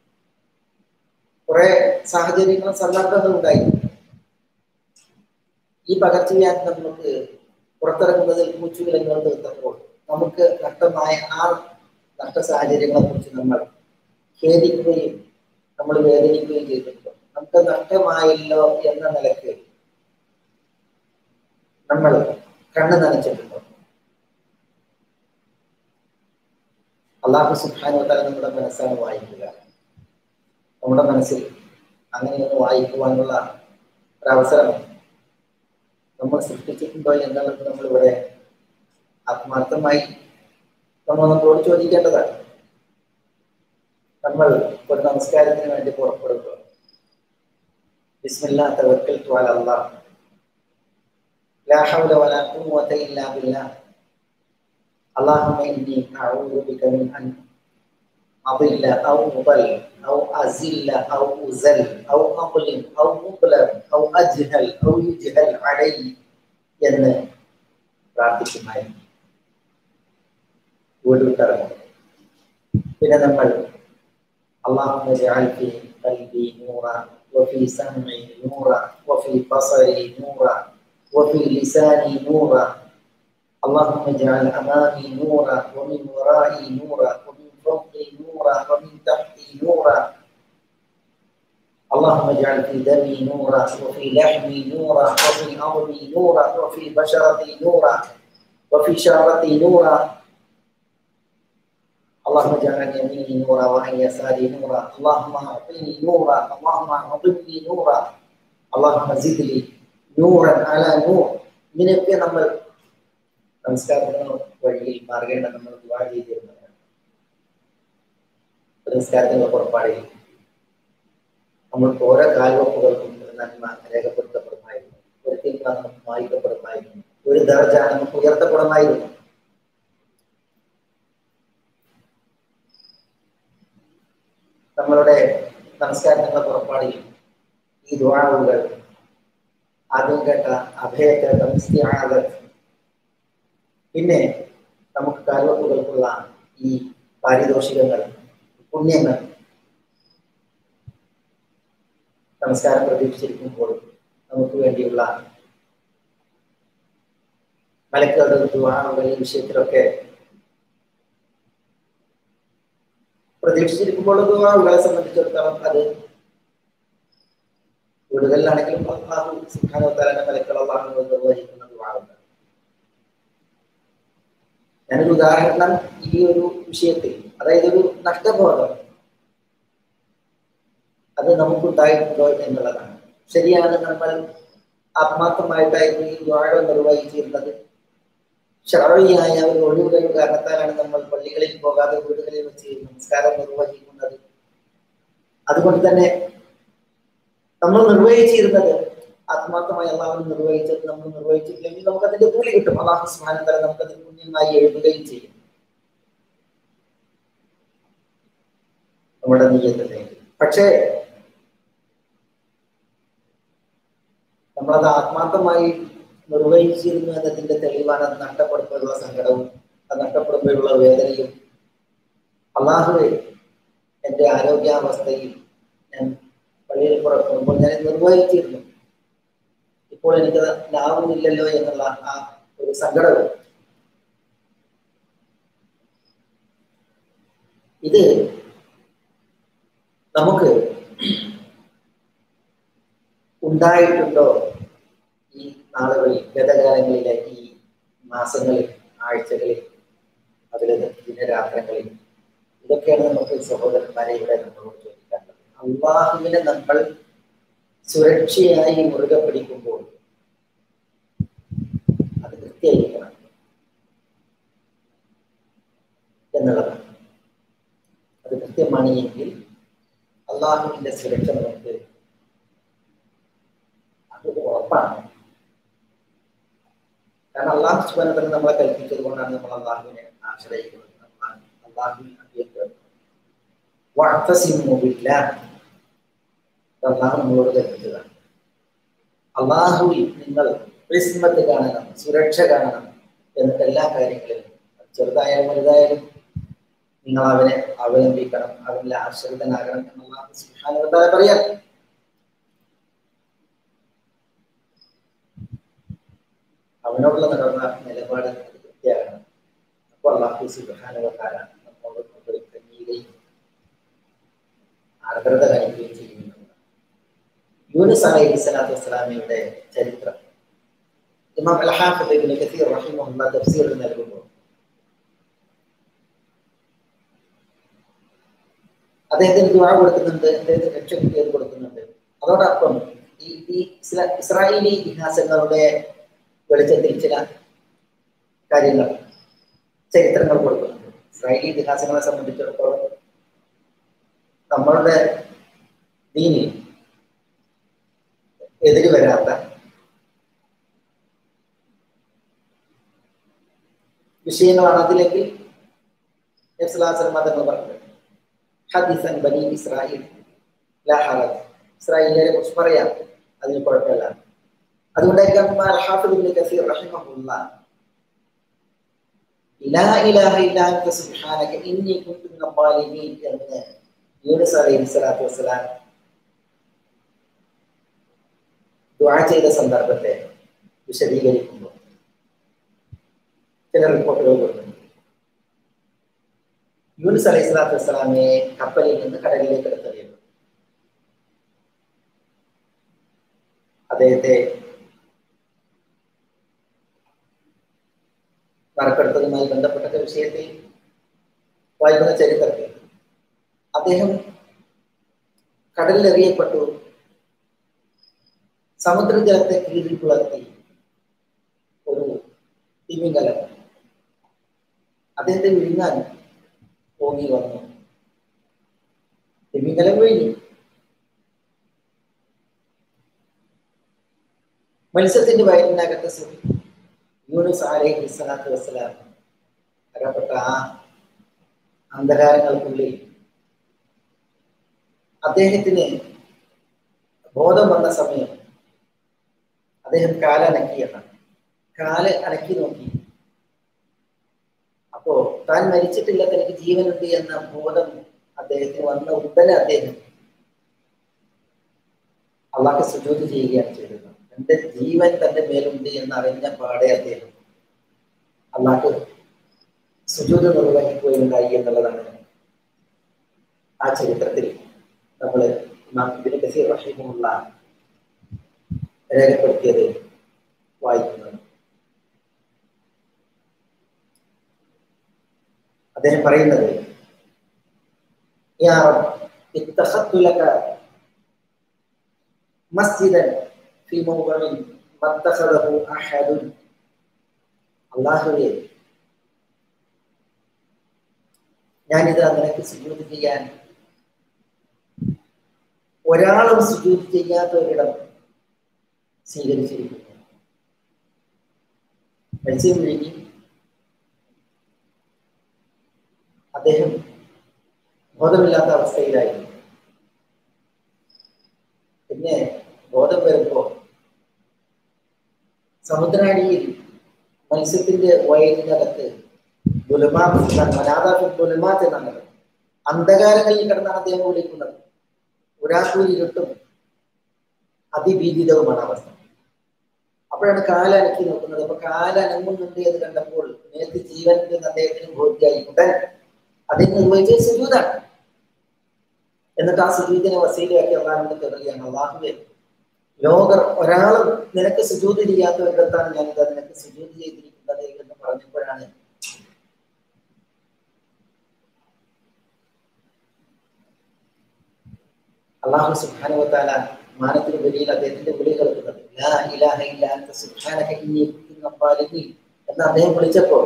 കുറെ സാഹചര്യങ്ങളും സന്ദർഭങ്ങളും ഉണ്ടായിരുന്നു. ഈ പകർച്ചവ്യാധി നമുക്ക് പുറത്തിറങ്ങുന്നതിൽ പൂച്ചുവിലങ്ങൾ തീർത്തപ്പോൾ നമുക്ക് നഷ്ടമായ ആ നഷ്ട സാഹചര്യങ്ങളെ കുറിച്ച് നമ്മൾ ഖേദിക്കുകയും നമ്മൾ വേദനിക്കുകയും ചെയ്തിട്ടുണ്ട്. നമുക്ക് നഷ്ടമായല്ലോ എന്ന നിലയ്ക്ക് നമ്മൾ കണ്ണു നനച്ചിട്ടുണ്ട്. അല്ലാഹു സുബ്ഹാനഹു വ തആല നമ്മുടെ മനസ്സാണ് വായിക്കുക. നമ്മുടെ മനസ്സിൽ അങ്ങനെയൊന്ന് വായിക്കുവാനുള്ള ഒരവസരം നമ്മൾ സൃഷ്ടിച്ചിട്ടുണ്ടോ എന്നുള്ളത് നമ്മളിവിടെ ആത്മാർത്ഥമായി നമ്മളോട് ചോദിക്കേണ്ടതാണ്. നമ്മൾ ഒരു നമസ്കാരത്തിന് വേണ്ടി പുറപ്പെടുമ്പോൾ ബിസ്മില്ലാഹി തവക്കൽതു അലല്ലാഹ് ലാ ഹൗല വലാ ഖുവത ഇല്ലാ ബില്ലാഹ് അല്ലാഹുമ്മ ഇന്നി അഊദു ബിക മിൻ അൻ അദില്ല ഔ ഉദൽ ഔ അസില്ല ഔ ഉസൽ ഔ അദ്ലിം ഔ ഉദ്ലം ഔ അജ്ഹൽ ഔ യുജ്ഹൽ അലൈ എന്ന് പ്രാർത്ഥിക്കുമായിരുന്നു വീട് വിട്ടിറങ്ങും. പിന്നെ നമ്മൾ اللهم اجعل في قلبي نورا وفي سمعي نورا وفي بصري نورا وفي لساني نورا اللهم اجعل امامي نورا ومن ورائي نورا ومن فوقي نورا ومن تحتي نورا اللهم اجعل في دمي نورا وفي لحمي نورا وفي عظمي نورا وفي بشرتي نورا وفي شعرتي نورا اللهم اجعل عن يميني نورا وعن يساري نورا اللهم اعطني نورا اللهم اعطني نورا اللهم زد لي نورا على نور. ഇങ്ങനെയൊക്കെ നമ്മൾ നമസ്കാരത്തിന് വഴിയിൽ മാർഗേണ്ട നമ്മൾ ദുആ ചെയ്തിരുന്നതാണ്. നമസ്കാരത്തിന്റെ പുറപ്പാടിൽ നമ്മൾക്ക് ഓരോ കാൽവെപ്പുകൾക്കും ഒരു നന്മ രേഖപ്പെടുത്തപ്പെടുമായിരുന്നു, ഒരു തിന്മ നമുക്ക് മായ്ക്കപ്പെടുമായിരുന്നു, ഒരു ദർജ നമുക്ക് ഉയർത്തപ്പെടുമായിരുന്നു. നമ്മളുടെ നമസ്കാരത്തിന്റെ പുറപ്പാടിൽ ഈ ദുആകൾ ആദ്യം കേട്ട അഭയക്കേട്ടം ഇസ്തിആദത്ത്, പിന്നെ നമുക്ക് കാൽവെപ്പുകൾക്കുള്ള ഈ പാരിതോഷികങ്ങൾ, പുണ്യങ്ങൾ നമസ്കാരം പ്രതീക്ഷിച്ചിരിക്കുമ്പോൾ നമുക്ക് വേണ്ടിയുള്ള മലക്കുകളുടെ ദുആകളുടെ ഈ വിഷയത്തിലൊക്കെ പ്രതീക്ഷിച്ചിരിക്കുമ്പോൾ ദുആകളെ സംബന്ധിച്ചിടത്തോളം അത് വീടുകളിലാണെങ്കിലും അല്ലാഹു സുബ്ഹാനഹു വ തആലയുടെ മലക്കുകൾ അല്ലാഹു നിർവഹിക്കുന്ന ദുആകളുണ്ട്. ഞാനൊരു ഉദാഹരണം ഈ ഒരു വിഷയത്തിൽ, അതായത് ഒരു നഷ്ടബോധം അത് നമുക്കുണ്ടായിട്ടുണ്ടോ എന്നുള്ളതാണ്. ശരിയാണ്, നമ്മൾ ആത്മാർത്ഥമായിട്ടായിരുന്നു ഈ ദുആകൾ നിർവഹിച്ചിരുന്നത്. ശർഈയായ ഒരു ഒഴിവുകൾ കാരണത്താലാണ് നമ്മൾ പള്ളികളിൽ പോകാതെ വീടുകളിൽ വെച്ച് നമസ്കാരം നിർവഹിക്കുന്നത്. അതുകൊണ്ട് തന്നെ നമ്മൾ നിർവഹിച്ചിരുന്നത് ആത്മാർത്ഥമായി അള്ളാഹു നിർവഹിച്ചത് നമ്മൾ നിർവഹിച്ചിട്ടില്ലെങ്കിൽ നമുക്ക് അതിന്റെ കൂലി കിട്ടും. അല്ലാഹു സുബ്ഹാനഹു വ തആല നമുക്കത് പുണ്യമായി എഴുതുകയും ചെയ്യും. നമ്മുടെ നിയ്യത്തിലേക്ക്. പക്ഷേ നമ്മളത് ആത്മാർത്ഥമായി നിർവഹിച്ചിരുന്നു എന്നതിന്റെ തെളിവാണ് അത് നഷ്ടപ്പെടുമ്പോഴുള്ള സങ്കടവും അത് നഷ്ടപ്പെടുമ്പോഴുള്ള വേദനയും. അള്ളാഹുവേ, എൻ്റെ ആരോഗ്യാവസ്ഥയിൽ ഞാൻ പള്ളിയിൽ പുറപ്പെടുമ്പോൾ ഞാൻ നിർവഹിച്ചിരുന്നു, ഇപ്പോൾ എനിക്കത് ലാവുന്നില്ലല്ലോ എന്നുള്ള ആ ഒരു സങ്കടവും. ഇത് നമുക്ക് ഉണ്ടായിട്ടുണ്ടോ ഈ നാളുകളിൽ, ഗതകാലങ്ങളിലെ ഈ മാസങ്ങളിൽ, ആഴ്ചകളിൽ, അതിലെ ദിനരാത്രങ്ങളിൽ? ഇതൊക്കെയാണ് നമുക്ക് സഹോദരന്മാരെ ഇവിടെ നമ്മളോട് ചോദിക്കാറുള്ളത്. അള്ളാഹുവിനെ നമ്മൾ സുരക്ഷയായി മുറുകെ പിടിക്കുമ്പോൾ അത് കൃത്യമായിരിക്കണം എന്നുള്ളതാണ്. അത് കൃത്യമാണ് എങ്കിൽ അള്ളാഹുവിന്റെ സുരക്ഷ നമുക്ക് അത് ഉറപ്പാണ്. കാരണം അള്ളാഹു സുബ്ഹാനഹു വ തആല നമ്മളെ കൽപ്പിച്ചത് കൊണ്ടാണ് നമ്മൾ അള്ളാഹുവിനെ ആശ്രയിക്കുന്നത്. അള്ളാഹുവിനെ അള്ളാഹു നമ്മളോട് കൽപ്പിച്ചതാണ്. അള്ളാഹുവിൽ നിങ്ങൾ വിസ്മത്ത് കാണണം, സുരക്ഷ കാണണം. എന്നിട്ട് എല്ലാ കാര്യങ്ങളിലും, ചെറുതായാലും വലുതായാലും, നിങ്ങൾ അവനെ അവലംബിക്കണം, അവനിൽ ആശ്രിതനാകണം എന്ന് അല്ലാഹു സുബ്ഹാനഹു വ തആല പറയാം. അവനോടുള്ള നടന്ന നിലപാട് കൃത്യമാകണം. അപ്പോൾ അല്ലാഹു സുബ്ഹാനഹു വ തആല നമ്മോട് കനിയുകയും ആർദ്രത കാണിക്കുകയും ചെയ്യുന്നു. യൂനുസ് അലൈഹിസ്സലാത്തു വസ്സലാമയുടെ ചരിത്രം ഇമാം അൽ-ഹാഫിദ് ഇബ്നു കസീർ റഹിമഹുല്ലാഹ് തഫ്സീർ നൽകുമ്പോൾ അദ്ദേഹത്തിന് ദുആ കൊടുക്കുന്നുണ്ട്, അദ്ദേഹത്തിന് രക്ഷ കൊടുക്കുന്നുണ്ട്. അതോടൊപ്പം ഈ ഇസ്രായേലി ഇതിഹാസങ്ങളുടെ വെളിച്ചത്തിൽ ചില കാര്യങ്ങൾ, ചരിത്രങ്ങൾ കൊടുക്കുന്നുണ്ട്. ഇസ്രായേലി ഇതിഹാസങ്ങളെ സംബന്ധിച്ചിടത്തോളം നമ്മളുടെ ദീനിൽ എതിര് വരാത്ത വിഷയങ്ങളാണ്. അതിലേക്ക് നബി സല്ലല്ലാഹു അലൈഹി വസല്ലം തങ്ങൾ പറഞ്ഞത് ഹദീസൻ ബനി ഇസ്രായേൽ ലാ ഹറജ്, ഇസ്രായേലിനെ കുറിച്ച് പറയാം, അതിന് കുഴപ്പമില്ല. അതുകൊണ്ടായിരിക്കും അൽ-ഹാഫിദ് ഇബ്നു കസീർ റഹിമഹുല്ലാഹ് ലാ ഇലാഹ ഇല്ലാ അൻത സുബ്ഹാനക ഇന്നി കുൻതു മിനൽ ളാലിമീൻ എന്ന് യൂനുസ് അലൈഹിസ്സലാത്തു വസ്സലാം ദുആ ചെയ്ത സന്ദർഭത്തെ വിശദീകരിക്കുമ്പോൾ ചില റിപ്പോർട്ടുകൾ കൊടുക്കുന്നു. യൂനുസ് അലൈഹിസ്സലാത്തു വസ്സലാമയെ കപ്പലിൽ നിന്ന് കടലിലേക്ക് എടുത്തെറിയുന്നു. അദ്ദേഹത്തെ നറുക്കെടുത്തതുമായി ബന്ധപ്പെട്ട വിഷയത്തിൽ വായിക്കുന്ന ചരിത്രത്തിൽ അദ്ദേഹം കടലിലെറിയപ്പെട്ടു. സമുദ്രജലത്തെ കീഴിൽ പുലർത്തി ഒരു തിമിംഗലം അദ്ദേഹത്തെ വിഴുങ്ങാൻ ഓങ്ങി വന്നു. തിമിംഗലം വിഴുങ്ങി. മത്സ്യത്തിന്റെ വയറ്റിനകത്ത് യൂനുസ് അലൈഹി സ്വലാത്തു വസ്സലാം അകപ്പെട്ട ആ അന്ധകാരങ്ങൾക്കുള്ളിൽ അദ്ദേഹത്തിന് ബോധം വന്ന സമയം അദ്ദേഹം കാലനക്കിയെന്നാണ്. കാല് അനക്കി നോക്കി. അപ്പോ താൻ മരിച്ചിട്ടില്ല, തനിക്ക് ജീവനുണ്ട് എന്ന ബോധം അദ്ദേഹത്തിന് വന്ന ഉടനെ അദ്ദേഹം അള്ളാഹ് സുജൂദ് ചെയ്യുകയാണ് ചെയ്തത്. തന്റെ ജീവൻ തന്റെ മേലുണ്ട് എന്നറിഞ്ഞ പാടെ അദ്ദേഹം അള്ളാഹ് സുജൂദ് നിർവഹിക്കുകയുണ്ടായി എന്നുള്ളതാണ് ആ ചരിത്രത്തിൽ നമ്മൾ ഇമാം ഇബ്നു കസീർ റഹിമഹുള്ള രേഖപ്പെടുത്തിയത് വായിക്കുന്നത്. അദ്ദേഹം പറയുന്നത്, യാ റബ്ബ് ഇത്തഖത്തു ലക മസ്ജിദൻ ഫീ മൗദിഇൻ മത്തഖദഹു അഹദുൻ. അല്ലാഹുവേ, ഞാനിത് നിനക്ക് സുജൂദ് ചെയ്യാൻ ഒരാളും സുജൂദ് ചെയ്യാത്ത ഒരിടം സ്വീകരിച്ചിരിക്കുന്നു. മത്സ്യം വിഴുങ്ങി അദ്ദേഹം ബോധമില്ലാത്ത അവസ്ഥയിലായിരുന്നു. പിന്നെ ബോധം വരുമ്പോൾ സമുദ്രാടിയിൽ മത്സ്യത്തിന്റെ വയലിനകത്ത് എന്നാണ് അന്ധകാരങ്ങളിൽ കിടന്നാണ് അദ്ദേഹം വിളിക്കുന്നത്. ഒരാൾക്കൂരിട്ടും അതിഭീതിതവുമാണ് അവസ്ഥ. അപ്പോഴാണ് കാലനക്കി നോക്കുന്നത്. അപ്പൊ കാലനങ്ങുന്നുണ്ട് എന്ന് കണ്ടപ്പോൾ നേരത്തെ ജീവനുണ്ട് എന്ന് അദ്ദേഹത്തിന് ബോധ്യമായി. ഉടൻ അതിന് നിർവഹിച്ച സുജൂദാണ്. എന്നിട്ട് ആ സുജൂദിനെ വസീലയാക്കി അള്ളാഹുവിന്റെ തെളിയാണ്, അള്ളാഹുവേ, ലോകർ ഒരാളും നിനക്ക് സുജൂദ് ചെയ്യാത്ത ഒരിടത്താണ് ഞാനിത് നിനക്ക് സുജൂദ് ചെയ്തിരിക്കുന്നത് എന്ന് പറഞ്ഞപ്പോഴാണ് അള്ളാഹു സുബ്ഹാനഹു വ തആല മാനത്തിന് വെളിയിൽ അദ്ദേഹത്തിന്റെ വിളി കേൾക്കുന്നത്. ലാ ഇലാഹ ഇല്ലാ അൻത സുബ്ഹാനക ഇന്നി കുൻതു മിനൽ ളാലിമീൻ എന്ന് അദ്ദേഹം വിളിച്ചപ്പോൾ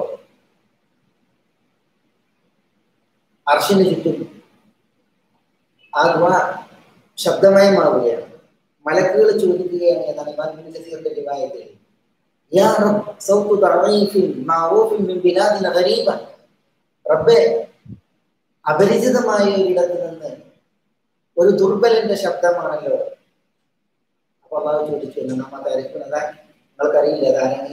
അർശിന് ചുറ്റും ആ ദുആ ശബ്ദമയമാവുകയാണ്. മലക്കുകൾ ചോദിക്കുകയാണ് എന്നാണ് ഇമാം ഇബ്നു കസീറിന്റെ റിവായത്തിൽ, യാ റബ്ബ് സൗതു ദഈഫിൻ മഅറൂഫിൻ മിൻ ബിലാദിന ഗരീബ. റബ്ബേ, അപരിചിതമായ ഒരിടത്ത് നിന്ന് ഒരു ദുർബലന്റെ ശബ്ദമാണല്ലോ. അപ്പൊ അള്ളാഹു ചോദിച്ചു, നമ്മ തരിക്കുന്നതാ, നിങ്ങൾക്കറിയില്ല അതാരാണ്?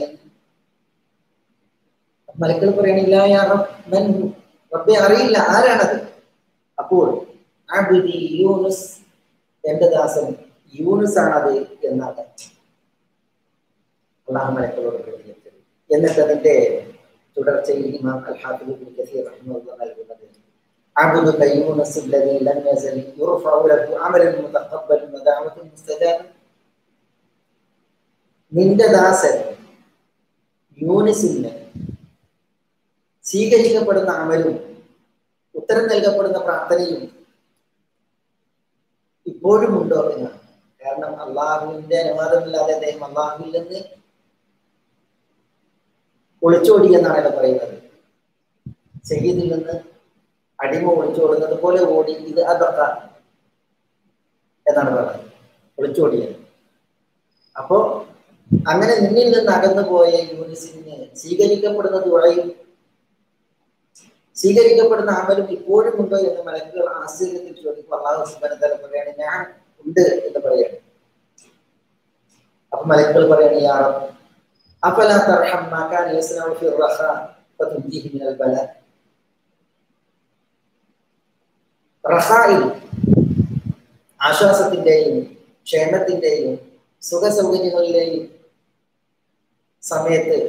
മലക്കൾ പറയണില്ല, യാ റബ്ബ് മൻ ഹു, റബ്ബേ അറിയില്ല ആരാണത്. അപ്പോൾ അബ്ദി യൂനുസ്, എന്റെ ദാസൻ യൂനുസ് ആണത് എന്നാണ് അള്ളാഹു മലക്കളോട് പ്രതികരിച്ചത്. എന്നിട്ട് അതിന്റെ തുടർച്ചയിൽ ഇമാം അൽ-ഹാഫിദ് ഇബ്നു കസീർ റഹിമഹുല്ലാഹ് നൽകുന്നത്, عبدك يونس الذي لم يزل يرفع له عمل متقبل ودعوة مستجابة. നിന്റെ ദാസൻ യൂനുസിന് സ്വീകരിക്കപ്പെടുന്ന അമലും ഉത്തരം നൽകപ്പെടുന്ന പ്രാർത്ഥനയും ഇപ്പോഴും ഉണ്ടോ എന്നാണ്. കാരണം അള്ളാഹുവിന്റെ അനുവാദമില്ലാതെ അദ്ദേഹം അള്ളാഹുവിൽ നിന്ന് ഒളിച്ചോടി എന്നാണ് പറയുന്നത്. സയ്യിദിൽ നിന്ന് അടിമ ഒളിച്ചോടുന്നത് പോലെ ഓടി, ഇത് അബക്ക എന്നാണ് പറയുന്നത്, ഒളിച്ചോടിയത്. അപ്പോ അങ്ങനെ നിന്നിൽ നിന്ന് അകന്നു പോയ യൂനുസിന് സ്വീകരിക്കപ്പെടുന്ന ദുആയും സ്വീകരിക്കപ്പെടുന്ന അമലും ഇപ്പോഴും ഉണ്ടോ എന്ന് മലക്കുകൾ ആശ്ചര്യത്തിൽ ചോദിക്കും. അല്ലാഹു സുബ്ഹാനഹു വ തആല പറയാണ്, ഞാൻ ഉണ്ട് എന്ന് പറയാണ്. അപ്പൊ മലക്കുകൾ പറയാണ്, യാ റബ്ബ് അഫലാ തർഹം മാ കാന യസ്നഉ ഫി റഖാ ഫതുൻജിഹി മിനൽ ബലാ. റഖായിൽ ആശ്വാസത്തിന്റെയും ക്ഷേമത്തിന്റെയും സുഖ സൗകര്യങ്ങളിലെയും സമയത്ത്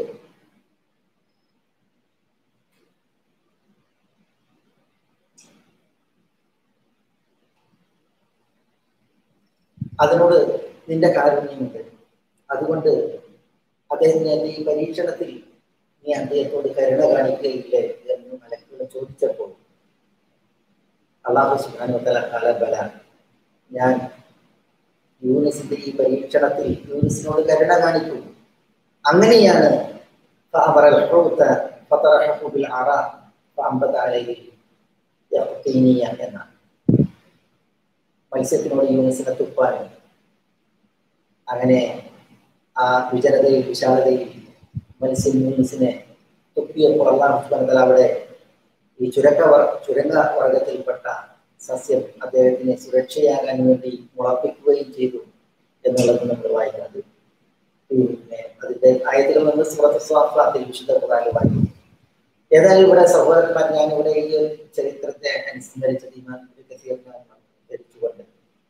അതിനോട് നിന്റെ കാരുണ്യമുണ്ട്. അതുകൊണ്ട് അദ്ദേഹത്തിന് എന്റെ ഈ പരീക്ഷണത്തിൽ നീ അദ്ദേഹത്തോട് കരുണ കാണിക്കുകയില്ലേ എന്ന് മലക്കുകൾ ചോദിച്ചപ്പോൾ അല്ലാഹു സുബ്ഹാനഹു വ തആല ഖാല ബല, ഞാൻ യൂനുസിന്റെ ഈ പരീക്ഷണത്തിൽ യൂനുസിനോട് കരുണ കാണിക്കും. അങ്ങനെയാണ് അമ്പതാലയിൽ എന്ന മത്സ്യത്തിനോട് യൂനിസിനെ തുപ്പാനും അങ്ങനെ ആ വിജനതയിൽ വിശാലതയിൽ മത്സ്യം യൂനിസിനെ തുപ്പിയപ്പോൾ അള്ളാഹു സുബ്ഹാനഹു വ തആല അവിടെ ഈ ചുരങ്ങ വർഗത്തിൽപ്പെട്ട സസ്യം അദ്ദേഹത്തിന് സുരക്ഷയാകാൻ വേണ്ടി മുളപ്പിക്കുകയും ചെയ്തു എന്നുള്ളത് നമ്മൾ വായിക്കുന്നത്. പിന്നെ അതിന്റെ ആയത്തുകൾ നമ്മൾ സൂറത്തുൽ സ്വാഫാത്തിൽ വിശുദ്ധ ഖുർആനിൽ വായിക്കും. ഏതായാലും ഇവിടെ സഹോദരന്മാർ, ഞാൻ ഇവിടെ ഈ ചരിത്രത്തെ അനുസ്മരിച്ചത് ഇമാം ഇബ്നു കസീറിനെ ധരിച്ചുകൊണ്ട്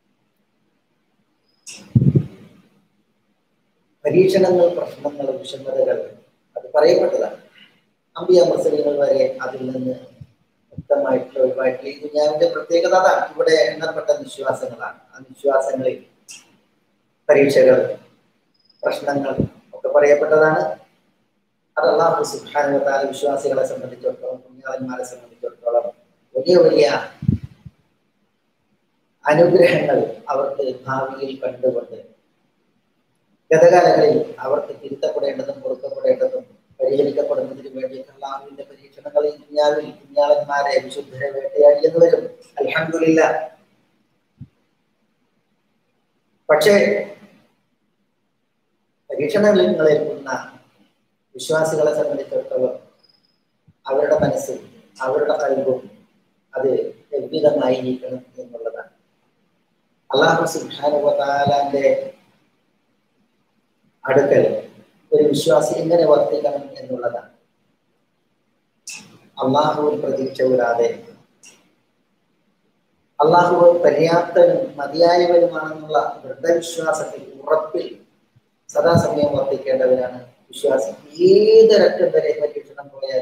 പരീക്ഷണങ്ങൾ, പ്രശ്നങ്ങൾ, വിഷമതകൾ അത് പറയപ്പെട്ടതാണ്. അമ്പിയ മുർസലീങ്ങൾ വരെ അതിൽ നിന്ന് വ്യക്തമായിട്ടുള്ള ഒഴിവായിട്ടുള്ള ഈ ദുനിയാവിന്റെ പ്രത്യേകത അതാണ്. ഇവിടെ എണ്ണപ്പെട്ട വിശ്വാസങ്ങളാണ്. ആ വിശ്വാസങ്ങളിൽ പരീക്ഷകൾ, പ്രശ്നങ്ങൾ ഒക്കെ പറയപ്പെട്ടതാണ്. അത് അല്ലാഹു സുബ്ഹാനഹു വ തആല വിശ്വാസികളെ സംബന്ധിച്ചിടത്തോളം, പുണ്യാളന്മാരെ സംബന്ധിച്ചിടത്തോളം വലിയ വലിയ അനുഗ്രഹങ്ങൾ അവർക്ക് ഭാവിയിൽ കണ്ടുകൊണ്ട് ഗതകാലങ്ങളിൽ അവർക്ക് തിരുത്തപ്പെടേണ്ടതും പൊറുക്കപ്പെടേണ്ടതും പരിഹരിക്കപ്പെടുന്നതിന് വേണ്ടി അല്ലാഹുവിന്റെ പരീക്ഷണങ്ങൾ ഈ ദുനിയാവിൽ പുണ്യാളന്മാരെ, വിശുദ്ധരെ വേട്ടയാടി എന്ന് വരും. അൽഹംദുലില്ലാഹ്. പക്ഷേ പരീക്ഷണങ്ങളിൽ ഏൽക്കുന്ന വിശ്വാസികളെ സംബന്ധിച്ചിടത്തോളം അവരുടെ മനസ്സും അവരുടെ കഴിവും അത് എவ்விதമായിരിക്കണം എന്നുള്ളതാണ്. അല്ലാഹു സുബ്ഹാനഹു വ തആലയുടെ അടുക്കൽ ഒരു വിശ്വാസി എങ്ങനെ വർത്തിക്കണം എന്നുള്ളതാണ്. അള്ളാഹുവിൽ പ്രതീക്ഷ കൂടാതെ അള്ളാഹു പര്യാപ്തനും മതിയായവനുമാണെന്നുള്ള ദൃഢവിശ്വാസത്തിൽ, ഉറപ്പിൽ സദാസമയം വർത്തിക്കേണ്ടവരാണ് വിശ്വാസി. ഏതൊരറ്റം വരെ പരീക്ഷണം പോയാൽ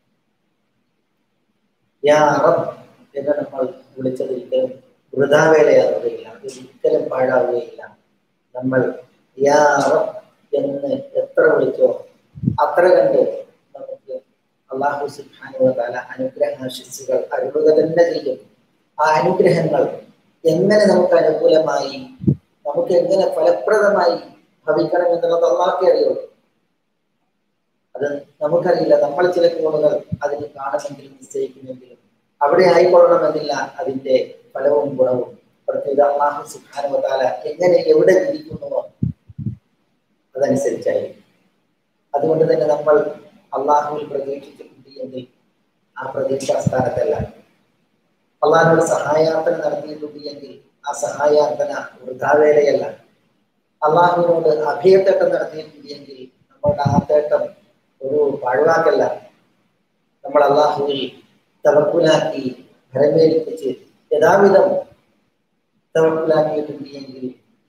യാ റബ്ബ് എന്ന് നമ്മൾ വിളിച്ചതൊരിക്കലും വൃഥാവേലയാവുകയില്ല, ഒരിക്കലും പാഴാവുകയില്ല. നമ്മൾ യാ റബ്ബ് എന്ന് എത്ര വിളിച്ചോ അത്ര കണ്ട് നമുക്ക് അല്ലാഹു സുബ്ഹാനഹു വ തആല അനുഗ്രഹാശിസ്സുകൾ അരുളുക തന്നെ ചെയ്യും. ആ അനുഗ്രഹങ്ങൾ എങ്ങനെ നമുക്ക് അനുകൂലമായി, നമുക്ക് എങ്ങനെ ഫലപ്രദമായി ഭവിക്കണം എന്നുള്ളത് അല്ലാഹുവേ അറിയുള്ളൂ. അത് നമുക്കറിയില്ല. നമ്മൾ ചില കോണുകൾ അതിന് കാണുമെങ്കിലും നിശ്ചയിക്കുമെങ്കിലും അവിടെ ആയിക്കൊള്ളണമെന്നില്ല അതിന്റെ ഫലവും ഗുണവും. പ്രത്യേക അല്ലാഹു സുബ്ഹാനഹു വ തആല എങ്ങനെ എവിടെ വിധിക്കുന്നുവോ അതനുസരിച്ചായിരിക്കും. അതുകൊണ്ട് തന്നെ നമ്മൾ അള്ളാഹുവിൽ പ്രതീക്ഷിച്ചിട്ടുണ്ട് എങ്കിൽ ആ പ്രതീക്ഷാസ്ഥാനത്തല്ല. അള്ളാഹുവിന്റെ സഹായാർത്ഥന നടത്തിയിട്ടുണ്ട് എങ്കിൽ ആ സഹായാർത്ഥന വൃഥാവേലയല്ല. അള്ളാഹുവിനോട് അഭയത്തേട്ടം നടത്തിയിട്ടുണ്ട് എങ്കിൽ നമ്മളുടെ ആ തേട്ടം ഒരു പാഴ്വാക്കല്ല. നമ്മൾ അള്ളാഹുവിൽ തവക്കുലാക്കി ഭരമേൽപ്പിച്ച് യഥാവിധം തവക്കുലാക്കിയിട്ടുണ്ട് എങ്കിൽ